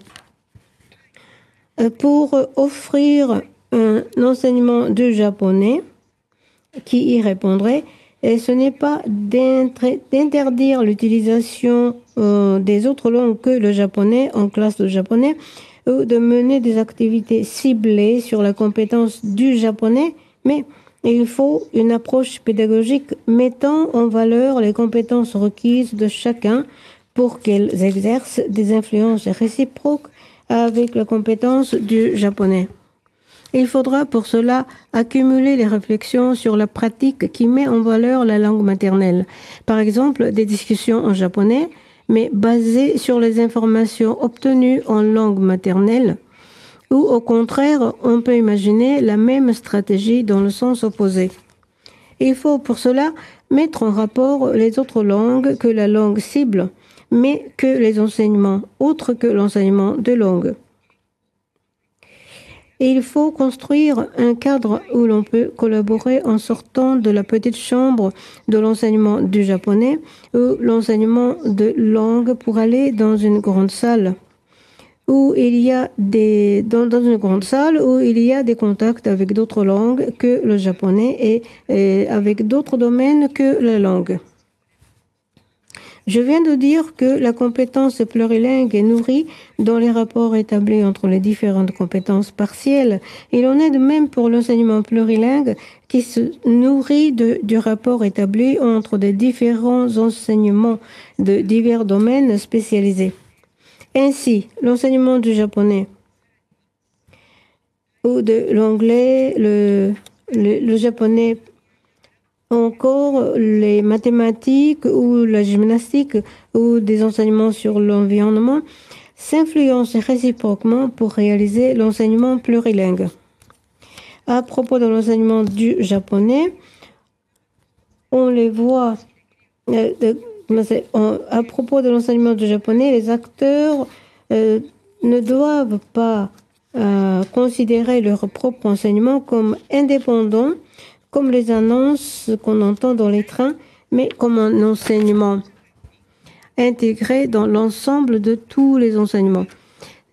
Pour offrir un enseignement du japonais qui y répondrait, et ce n'est pas d'interdire l'utilisation euh, des autres langues que le japonais en classe de japonais, ou de mener des activités ciblées sur la compétence du japonais, mais il faut une approche pédagogique mettant en valeur les compétences requises de chacun pour qu'elles exercent des influences réciproques avec la compétence du japonais. Il faudra pour cela accumuler les réflexions sur la pratique qui met en valeur la langue maternelle. Par exemple, des discussions en japonais, mais basées sur les informations obtenues en langue maternelle, ou au contraire, on peut imaginer la même stratégie dans le sens opposé. Il faut pour cela mettre en rapport les autres langues que la langue cible, mais que les enseignements autres que l'enseignement de langue. Et il faut construire un cadre où l'on peut collaborer en sortant de la petite chambre de l'enseignement du japonais ou l'enseignement de langue pour aller dans une grande salle où il y a des dans, dans une grande salle où il y a des contacts avec d'autres langues que le japonais et, et avec d'autres domaines que la langue. Je viens de dire que la compétence plurilingue est nourrie dans les rapports établis entre les différentes compétences partielles. Il en est de même pour l'enseignement plurilingue qui se nourrit de, du rapport établi entre des différents enseignements de divers domaines spécialisés. Ainsi, l'enseignement du japonais ou de l'anglais, le, le, le japonais, encore les mathématiques ou la gymnastique ou des enseignements sur l'environnement s'influencent réciproquement pour réaliser l'enseignement plurilingue. À propos de l'enseignement du japonais, on les voit, euh, de, on, à propos de l'enseignement du japonais, les acteurs euh, ne doivent pas euh, considérer leur propre enseignement comme indépendant, comme les annonces qu'on entend dans les trains, mais comme un enseignement intégré dans l'ensemble de tous les enseignements.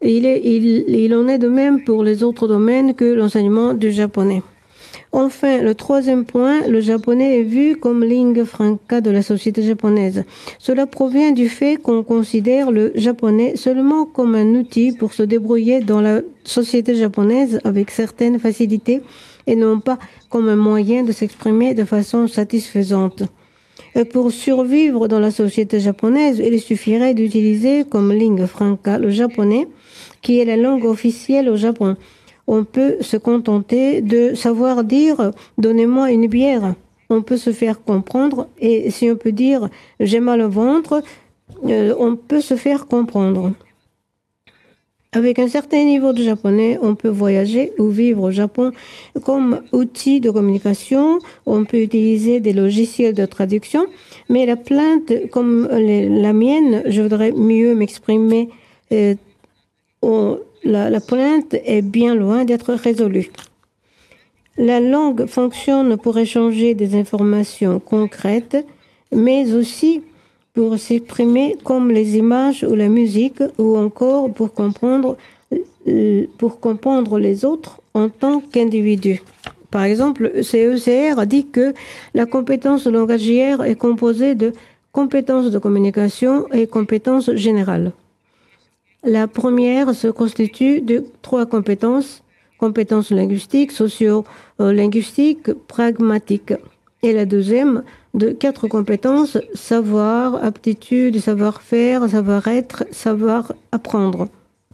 Il, est, il, il en est de même pour les autres domaines que l'enseignement du japonais. Enfin, le troisième point, le japonais est vu comme lingua franca de la société japonaise. Cela provient du fait qu'on considère le japonais seulement comme un outil pour se débrouiller dans la société japonaise avec certaines facilités et non pas comme un moyen de s'exprimer de façon satisfaisante. Et pour survivre dans la société japonaise, il suffirait d'utiliser comme lingua franca le japonais, qui est la langue officielle au Japon. On peut se contenter de savoir dire « donnez-moi une bière ». On peut se faire comprendre et si on peut dire « j'ai mal au ventre euh, », on peut se faire comprendre. Avec un certain niveau de japonais, on peut voyager ou vivre au Japon comme outil de communication. On peut utiliser des logiciels de traduction. Mais la plainte, comme la mienne, je voudrais mieux m'exprimer. Euh, on, La, la plainte est bien loin d'être résolue. La langue fonctionne pour échanger des informations concrètes, mais aussi pour s'exprimer comme les images ou la musique, ou encore pour comprendre, pour comprendre les autres en tant qu'individus. Par exemple, le C E C R dit que la compétence langagière est composée de compétences de communication et compétences générales. La première se constitue de trois compétences, compétences linguistiques, socio-linguistiques, pragmatiques. Et la deuxième de quatre compétences, savoir, aptitude, savoir-faire, savoir-être, savoir-apprendre.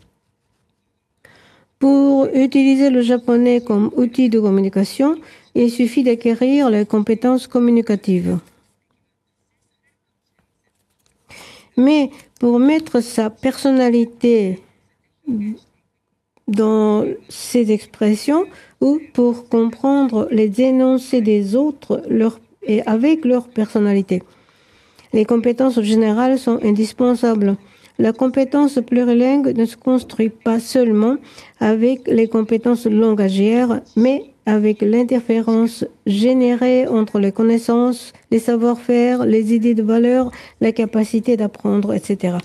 Pour utiliser le japonais comme outil de communication, il suffit d'acquérir les compétences communicatives. Mais pour mettre sa personnalité dans ses expressions ou pour comprendre les énoncés des autres leur, et avec leur personnalité, les compétences générales sont indispensables. La compétence plurilingue ne se construit pas seulement avec les compétences langagières, mais avec l'interférence générée entre les connaissances, les savoir-faire, les idées de valeur, la capacité d'apprendre, et cetera.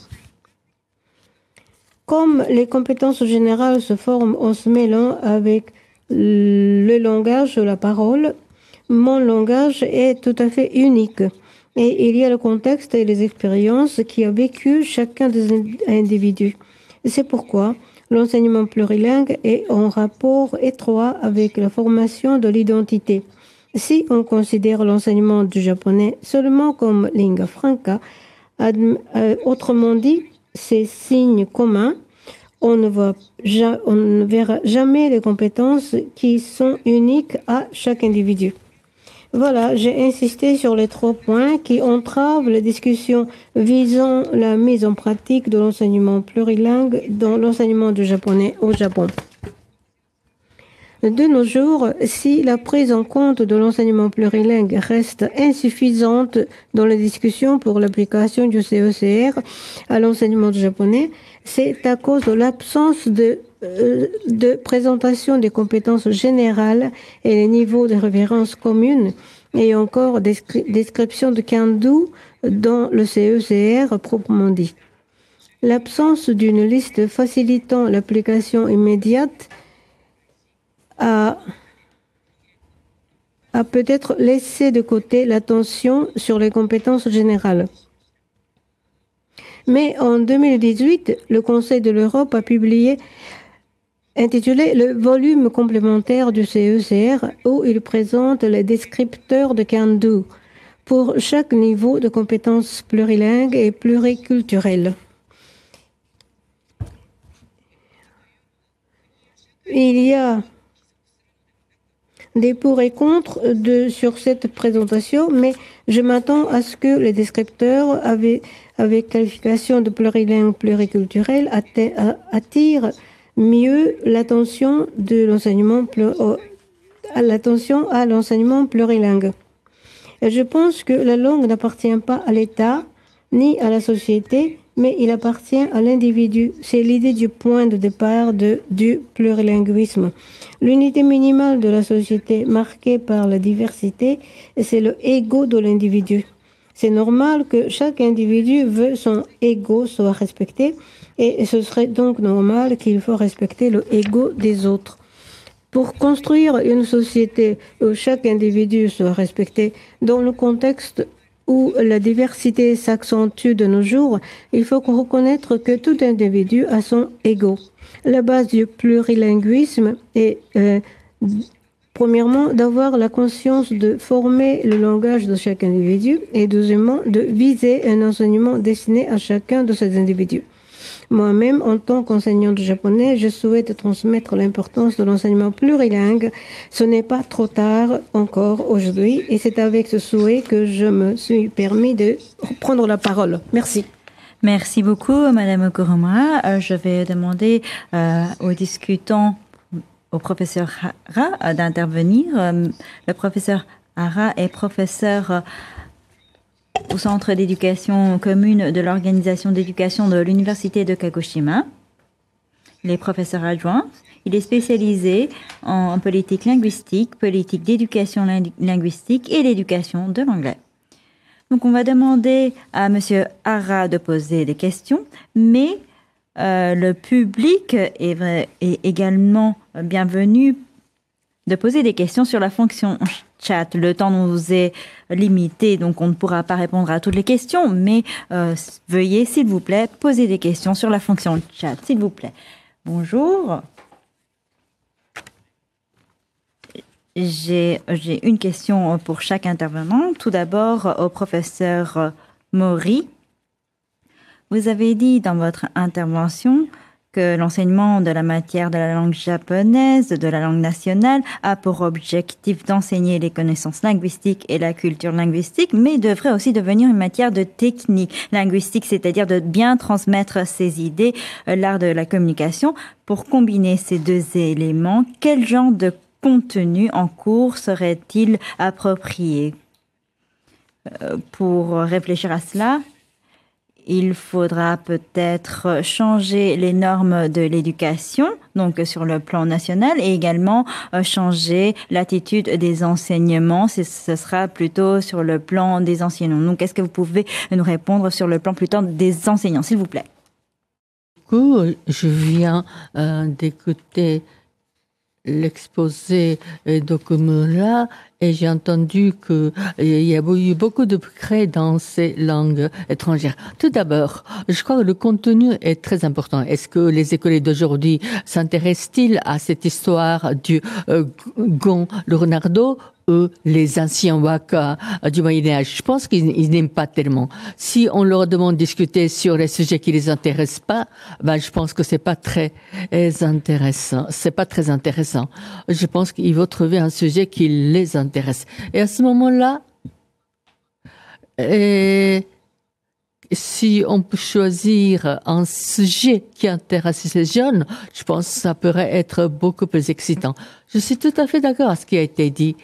Comme les compétences générales se forment en se mêlant avec le langage de la parole, mon langage est tout à fait unique. Et il y a le contexte et les expériences qui a vécu chacun des individus. C'est pourquoi l'enseignement plurilingue est en rapport étroit avec la formation de l'identité. Si on considère l'enseignement du japonais seulement comme lingua franca, euh, autrement dit, ces signes communs, on ne, voit, on ne verra jamais les compétences qui sont uniques à chaque individu. Voilà, j'ai insisté sur les trois points qui entravent les discussions visant la mise en pratique de l'enseignement plurilingue dans l'enseignement du japonais au Japon. De nos jours, si la prise en compte de l'enseignement plurilingue reste insuffisante dans les discussions pour l'application du C E C R à l'enseignement du japonais, c'est à cause de l'absence de, euh, de présentation des compétences générales et les niveaux de référence communes, et encore descri- description de Kandu dans le C E C R proprement dit. L'absence d'une liste facilitant l'application immédiate a, a peut-être laissé de côté l'attention sur les compétences générales. Mais en deux mille dix-huit, le Conseil de l'Europe a publié, intitulé « Le volume complémentaire du C E C R » où il présente les descripteurs de Kandu pour chaque niveau de compétences plurilingues et pluriculturelles. Il y a des pour et contre de, sur cette présentation, mais je m'attends à ce que les descripteurs avec, avec qualification de plurilingue pluriculturel attirent mieux l'attention de l'enseignement l'attention à l'enseignement plurilingue. Et je pense que la langue n'appartient pas à l'État ni à la société, mais il appartient à l'individu. C'est l'idée du point de départ de, du plurilinguisme. L'unité minimale de la société marquée par la diversité, c'est le ego de l'individu. C'est normal que chaque individu veut son ego soit respecté et ce serait donc normal qu'il faut respecter le ego des autres. Pour construire une société où chaque individu soit respecté dans le contexte où la diversité s'accentue de nos jours, il faut reconnaître que tout individu a son ego. La base du plurilinguisme est, euh, premièrement, d'avoir la conscience de former le langage de chaque individu et, deuxièmement, de viser un enseignement destiné à chacun de ces individus. Moi-même, en tant qu'enseignante de japonais, je souhaite transmettre l'importance de l'enseignement plurilingue. Ce n'est pas trop tard encore aujourd'hui et c'est avec ce souhait que je me suis permis de prendre la parole. Merci. Merci beaucoup, Madame Okurumura. Euh, je vais demander euh, aux discutants, au professeur Hara, euh, d'intervenir. Euh, le professeur Hara est professeur euh, au Centre d'éducation commune de l'organisation d'éducation de l'Université de Kagoshima. Il est professeur adjoint. Il est spécialisé en politique linguistique, politique d'éducation linguistique et l'éducation de l'anglais. Donc, on va demander à Monsieur Hara de poser des questions, mais euh, le public est, vrai, est également bienvenu de poser des questions sur la fonction chat. Le temps nous est limité, donc on ne pourra pas répondre à toutes les questions, mais euh, veuillez, s'il vous plaît, poser des questions sur la fonction chat, s'il vous plaît. Bonjour. J'ai, j'ai une question pour chaque intervenant. Tout d'abord, au professeur Mori. Vous avez dit dans votre intervention que l'enseignement de la matière de la langue japonaise, de la langue nationale, a pour objectif d'enseigner les connaissances linguistiques et la culture linguistique, mais devrait aussi devenir une matière de technique linguistique, c'est-à-dire de bien transmettre ses idées, l'art de la communication. Pour combiner ces deux éléments, quel genre de contenu en cours serait-il approprié? Euh, pour réfléchir à cela, il faudra peut-être changer les normes de l'éducation, donc sur le plan national, et également changer l'attitude des enseignements. Ce sera plutôt sur le plan des enseignants. Donc, est-ce que vous pouvez nous répondre sur le plan plutôt des enseignants, s'il vous plaît? Je viens euh, d'écouter l'exposé d'Okumura et j'ai entendu qu'il y a eu beaucoup de progrès dans ces langues étrangères. Tout d'abord, je crois que le contenu est très important. Est-ce que les écoliers d'aujourd'hui s'intéressent-ils à cette histoire du euh, Gon Leonardo ou les anciens waka du Moyen-Âge? Je pense qu'ils n'aiment pas tellement. Si on leur demande de discuter sur les sujets qui les intéressent pas, ben je pense que c'est pas très intéressant. C'est pas très intéressant. Je pense qu'ils vont trouver un sujet qui les intéresse. Et à ce moment-là, et si on peut choisir un sujet qui intéresse ces jeunes, je pense que ça pourrait être beaucoup plus excitant. Je suis tout à fait d'accord avec ce qui a été dit.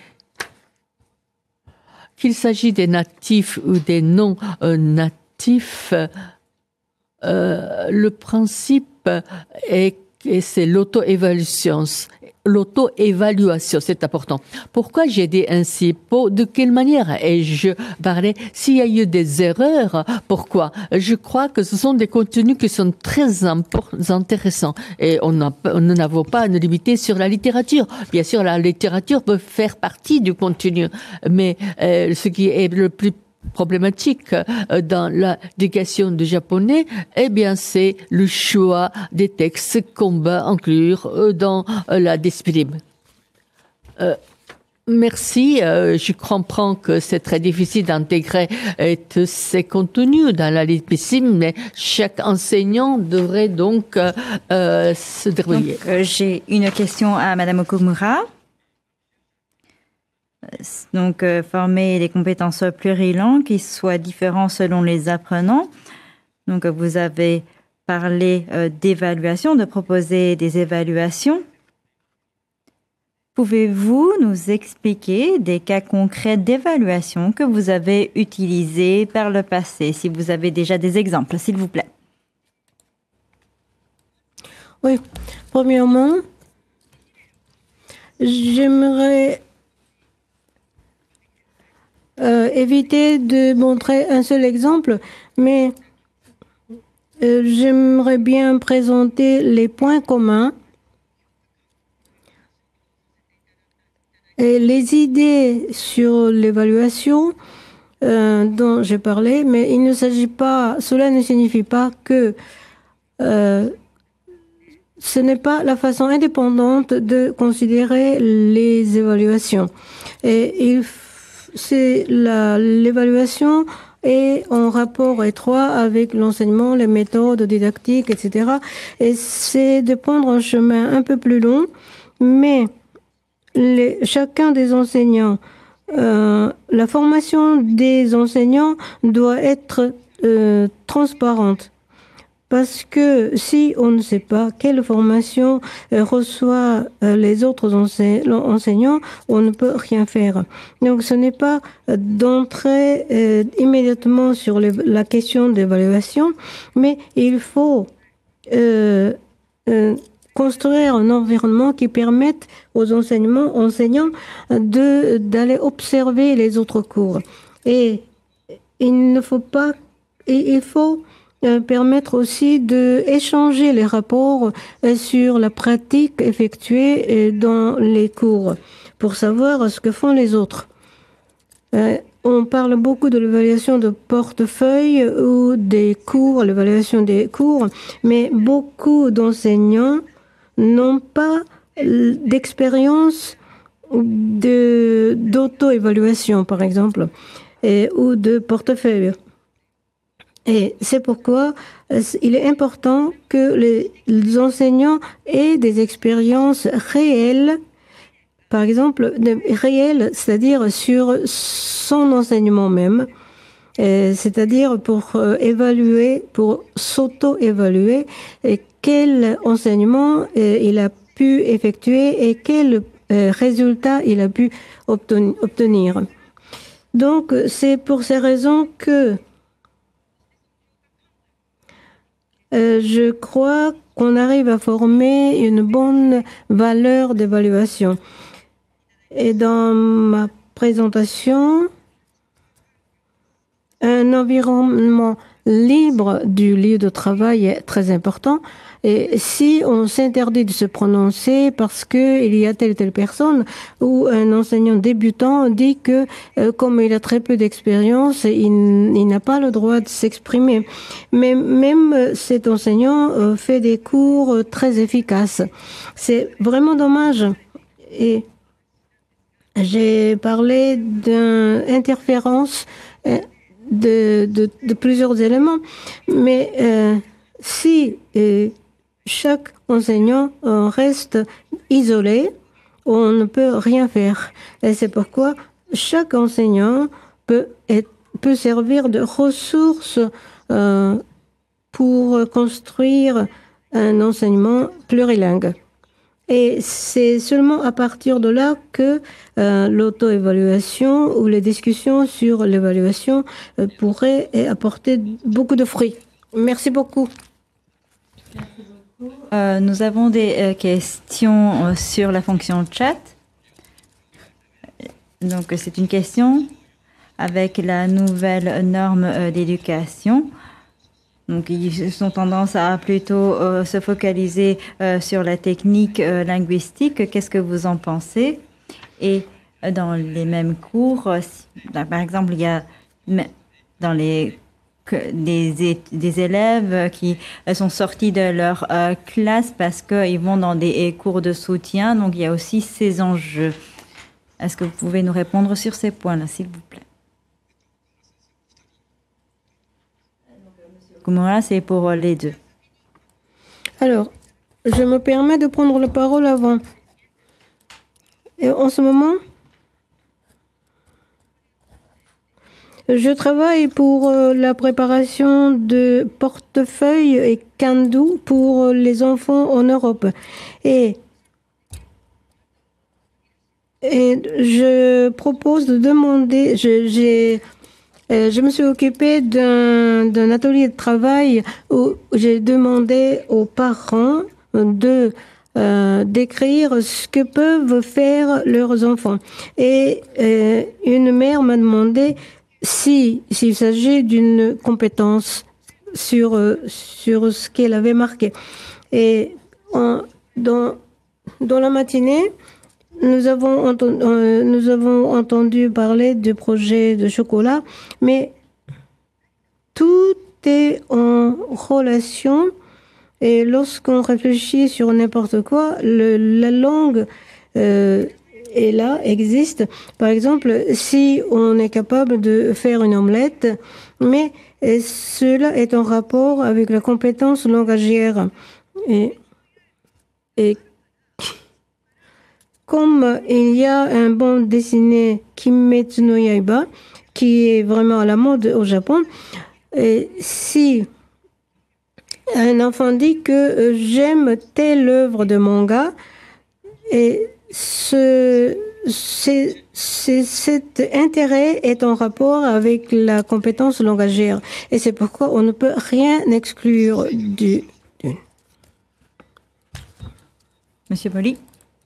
Qu'il s'agit des natifs ou des non-natifs, euh, le principe est que c'est l'auto-évaluation. L'auto-évaluation, c'est important. Pourquoi j'ai dit ainsi? Pour, de quelle manière ai-je parlé? S'il y a eu des erreurs, pourquoi? Je crois que ce sont des contenus qui sont très intéressants. Et on n'a, nous n'avons pas à nous limiter sur la littérature. Bien sûr, la littérature peut faire partie du contenu. Mais euh, ce qui est le plus problématique dans l'éducation du japonais, eh bien, c'est le choix des textes qu'on va inclure dans la discipline. Euh, merci. Euh, je comprends que c'est très difficile d'intégrer euh, tous ces contenus dans la discipline, mais chaque enseignant devrait donc euh, euh, se débrouiller. Donc, euh, j'ai une question à Madame Okumura. Donc, euh, former des compétences plurilingues qui soient différentes selon les apprenants. Donc, vous avez parlé euh, d'évaluation, de proposer des évaluations. Pouvez-vous nous expliquer des cas concrets d'évaluation que vous avez utilisés par le passé, si vous avez déjà des exemples, s'il vous plaît? Oui. Premièrement, j'aimerais euh, éviter de montrer un seul exemple, mais euh, j'aimerais bien présenter les points communs et les idées sur l'évaluation euh, dont j'ai parlé, mais il ne s'agit pas, cela ne signifie pas que euh, ce n'est pas la façon indépendante de considérer les évaluations. Et il, c'est la, l'évaluation est en rapport étroit avec l'enseignement, les méthodes didactiques, et cetera. Et c'est de prendre un chemin un peu plus long, mais les, chacun des enseignants, euh, la formation des enseignants doit être euh, transparente. Parce que si on ne sait pas quelle formation euh, reçoit euh, les autres enseignants, on ne peut rien faire. Donc ce n'est pas euh, d'entrer euh, immédiatement sur les, la question d'évaluation, mais il faut euh, euh, construire un environnement qui permette aux enseignements, enseignants de, d'aller observer les autres cours. Et il ne faut pas, il faut permettre aussi d'échanger les rapports sur la pratique effectuée dans les cours pour savoir ce que font les autres. On parle beaucoup de l'évaluation de portefeuille ou des cours, l'évaluation des cours, mais beaucoup d'enseignants n'ont pas d'expérience de, d'auto-évaluation, par exemple, et, ou de portefeuille. Et c'est pourquoi il est important que les, les enseignants aient des expériences réelles, par exemple, réelles, c'est-à-dire sur son enseignement même, c'est-à-dire pour euh, évaluer, pour s'auto-évaluer et quel enseignement euh, il a pu effectuer et quel euh, résultat il a pu obtenir. Donc, c'est pour ces raisons que Euh, je crois qu'on arrive à former une bonne valeur d'évaluation. Et dans ma présentation, un environnement libre du lieu de travail est très important. Et si on s'interdit de se prononcer parce que il y a telle ou telle personne ou un enseignant débutant dit que euh, comme il a très peu d'expérience, il, il n'a pas le droit de s'exprimer. Mais même cet enseignant euh, fait des cours euh, très efficaces. C'est vraiment dommage. Et j'ai parlé d'interférence euh, de, de, de plusieurs éléments, mais euh, si euh, chaque enseignant euh, reste isolé, on ne peut rien faire. Et c'est pourquoi chaque enseignant peut, être, peut servir de ressource euh, pour construire un enseignement plurilingue. Et c'est seulement à partir de là que euh, l'auto-évaluation ou les discussions sur l'évaluation euh, pourraient apporter beaucoup de fruits. Merci beaucoup. Merci beaucoup. Euh, nous avons des euh, questions euh, sur la fonction chat. Donc, c'est une question avec la nouvelle norme euh, d'éducation. Donc, ils ont tendance à plutôt euh, se focaliser euh, sur la technique euh, linguistique. Qu'est-ce que vous en pensez? Et euh, dans les mêmes cours, euh, là, par exemple, il y a dans les des, des élèves qui sont sortis de leur euh, classe parce qu'ils vont dans des cours de soutien. Donc, il y a aussi ces enjeux. Est-ce que vous pouvez nous répondre sur ces points-là, s'il vous plaît? Kumura, c'est pour les deux. Alors, je me permets de prendre la parole avant. Et en ce moment, je travaille pour la préparation de portefeuilles et Kandou pour les enfants en Europe. Et, et je propose de demander, je, j'ai, je me suis occupée d'un, d'un atelier de travail où j'ai demandé aux parents de euh, décrire ce que peuvent faire leurs enfants. Et euh, une mère m'a demandé si s'il s'agit d'une compétence sur euh, sur ce qu'elle avait marqué. Et en, dans dans la matinée, nous avons entendu, euh, nous avons entendu parler du projet de chocolat, mais tout est en relation. Et lorsqu'on réfléchit sur n'importe quoi, le, la langue euh, est là, existe. Par exemple, si on est capable de faire une omelette, mais et cela est en rapport avec la compétence langagière. Et, et comme il y a un bande dessinée Kimetsu no Yaiba, qui est vraiment à la mode au Japon, et si un enfant dit que euh, j'aime telle œuvre de manga, et ce, c'est, c'est, cet intérêt est en rapport avec la compétence langagière. Et c'est pourquoi on ne peut rien exclure du... du... Monsieur Poli.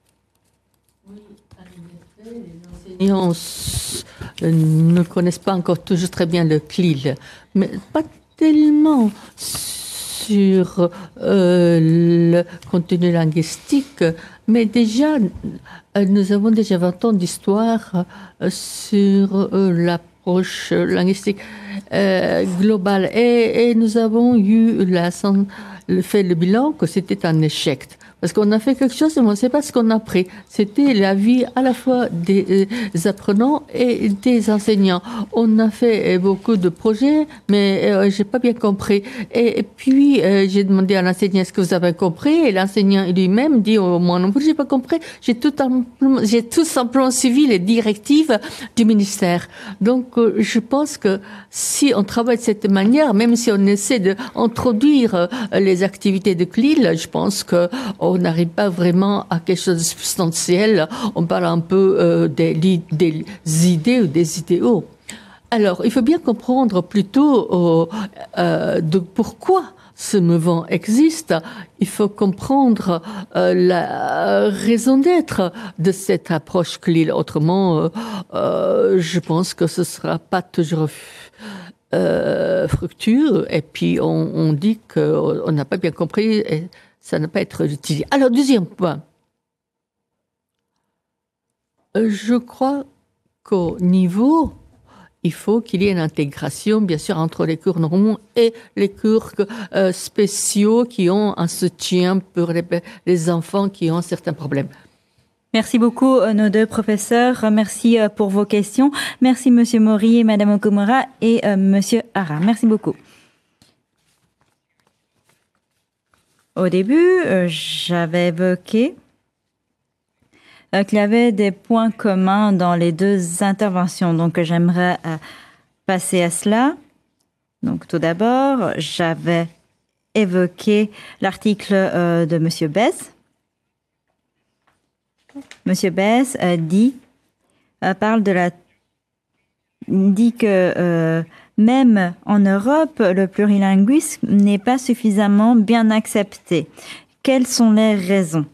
Les enseignants ne connaissent pas encore toujours très bien le C L I L, mais pas tellement sur euh, le contenu linguistique, mais déjà, euh, nous avons déjà vingt ans d'histoire euh, sur euh, l'approche linguistique euh, globale, et, et nous avons eu la, le fait le bilan que c'était un échec. Parce qu'on a fait quelque chose, mais on ne sait pas ce qu'on a pris. C'était la vie à la fois des euh, apprenants et des enseignants. On a fait euh, beaucoup de projets, mais euh, j'ai pas bien compris. Et, et puis euh, j'ai demandé à l'enseignant est-ce que vous avez compris, et l'enseignant lui-même dit oh, moi non plus j'ai pas compris. J'ai tout simplement, j'ai tout simplement suivi les directives du ministère. Donc euh, je pense que si on travaille de cette manière, même si on essaie d'introduire euh, les activités de C L I L, je pense que on n'arrive pas vraiment à quelque chose de substantiel. On parle un peu euh, des, des idées ou des idéaux. Alors, il faut bien comprendre plutôt euh, euh, de pourquoi ce mouvement existe. Il faut comprendre euh, la raison d'être de cette approche C L I L. Autrement, euh, euh, je pense que ce ne sera pas toujours euh, fructueux. Et puis, on, on dit qu'on n'a pas bien compris. Et, ça n'a pas être utilisé. Alors, deuxième point. Je crois qu'au niveau, il faut qu'il y ait une intégration, bien sûr, entre les cours normaux et les cours euh, spéciaux qui ont un soutien pour les, les enfants qui ont certains problèmes. Merci beaucoup, nos deux professeurs. Merci pour vos questions. Merci, Monsieur Mori et Madame Okumura et euh, Monsieur Hara. Merci beaucoup. Au début, euh, j'avais évoqué euh, qu'il y avait des points communs dans les deux interventions, donc j'aimerais euh, passer à cela. Donc tout d'abord, j'avais évoqué l'article euh, de Monsieur Bess. Monsieur Bess euh, dit, euh, parle de la, dit que euh, même en Europe, le plurilinguisme n'est pas suffisamment bien accepté. Quelles sont les raisons?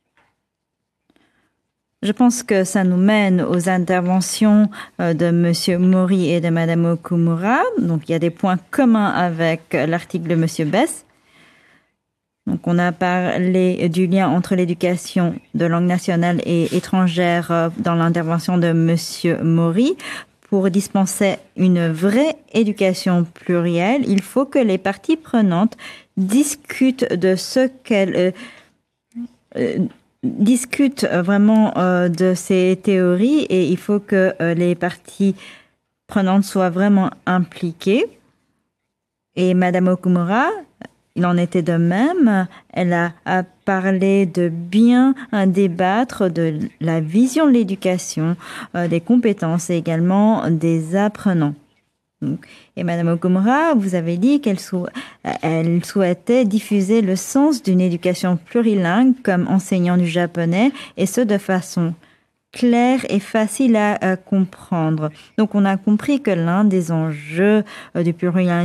Je pense que ça nous mène aux interventions de Monsieur Mori et de Madame Okumura. Donc, il y a des points communs avec l'article de Monsieur Bess. Donc, on a parlé du lien entre l'éducation de langue nationale et étrangère dans l'intervention de Monsieur Mori. Pour dispenser une vraie éducation plurielle, il faut que les parties prenantes discutent de ce qu'elles euh, euh, discutent vraiment euh, de ces théories, et il faut que euh, les parties prenantes soient vraiment impliquées. Et Madame Okumura, il en était de même. Elle a, a parlé de bien débattre de la vision de l'éducation, euh, des compétences et également des apprenants. Donc, et Madame Okumura, vous avez dit qu'elle sou elle souhaitait diffuser le sens d'une éducation plurilingue comme enseignant du japonais, et ce de façon claire et facile à, à comprendre. Donc on a compris que l'un des enjeux euh, du plurilinguisme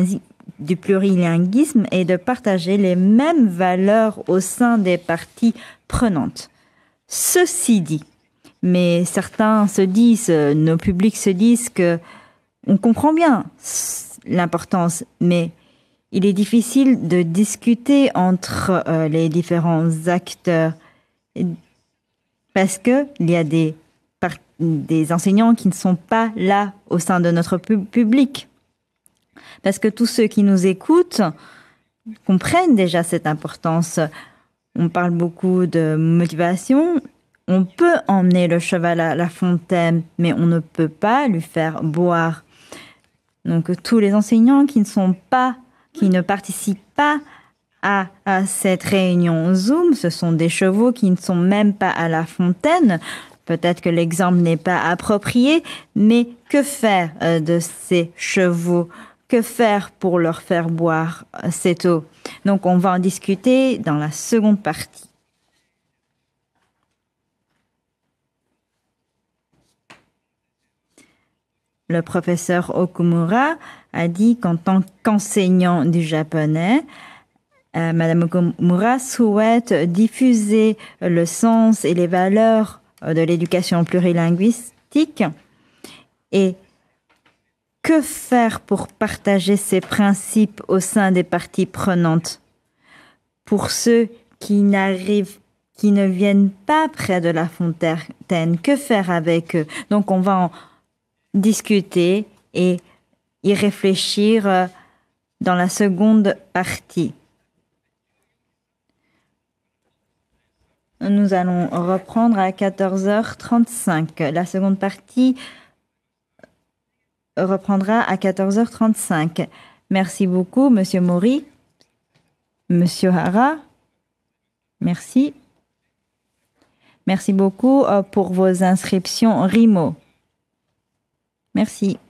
du plurilinguisme est de partager les mêmes valeurs au sein des parties prenantes. Ceci dit, mais certains se disent, nos publics se disent que on comprend bien l'importance, mais il est difficile de discuter entre euh, les différents acteurs parce que il y a des, des enseignants qui ne sont pas là au sein de notre pub- public. Parce que tous ceux qui nous écoutent comprennent déjà cette importance. On parle beaucoup de motivation. On peut emmener le cheval à la fontaine, mais on ne peut pas lui faire boire. Donc tous les enseignants qui ne sont pas, qui ne participent pas à, à cette réunion Zoom, ce sont des chevaux qui ne sont même pas à la fontaine. Peut-être que l'exemple n'est pas approprié, mais que faire euh, de ces chevaux? Que faire pour leur faire boire euh, cette eau? Donc on va en discuter dans la seconde partie. Le professeur Okumura a dit qu'en tant qu'enseignant du japonais, euh, Madame Okumura souhaite diffuser le sens et les valeurs de l'éducation plurilinguistique. Et que faire pour partager ces principes au sein des parties prenantes? Pour ceux qui n'arrivent, qui ne viennent pas près de la fontaine, que faire avec eux? Donc on va en discuter et y réfléchir dans la seconde partie. Nous allons reprendre à quatorze heures trente-cinq. La seconde partie reprendra à quatorze heures trente-cinq. Merci beaucoup, Monsieur Mori. Monsieur Hara. Merci. Merci beaucoup pour vos inscriptions R I M O. Merci.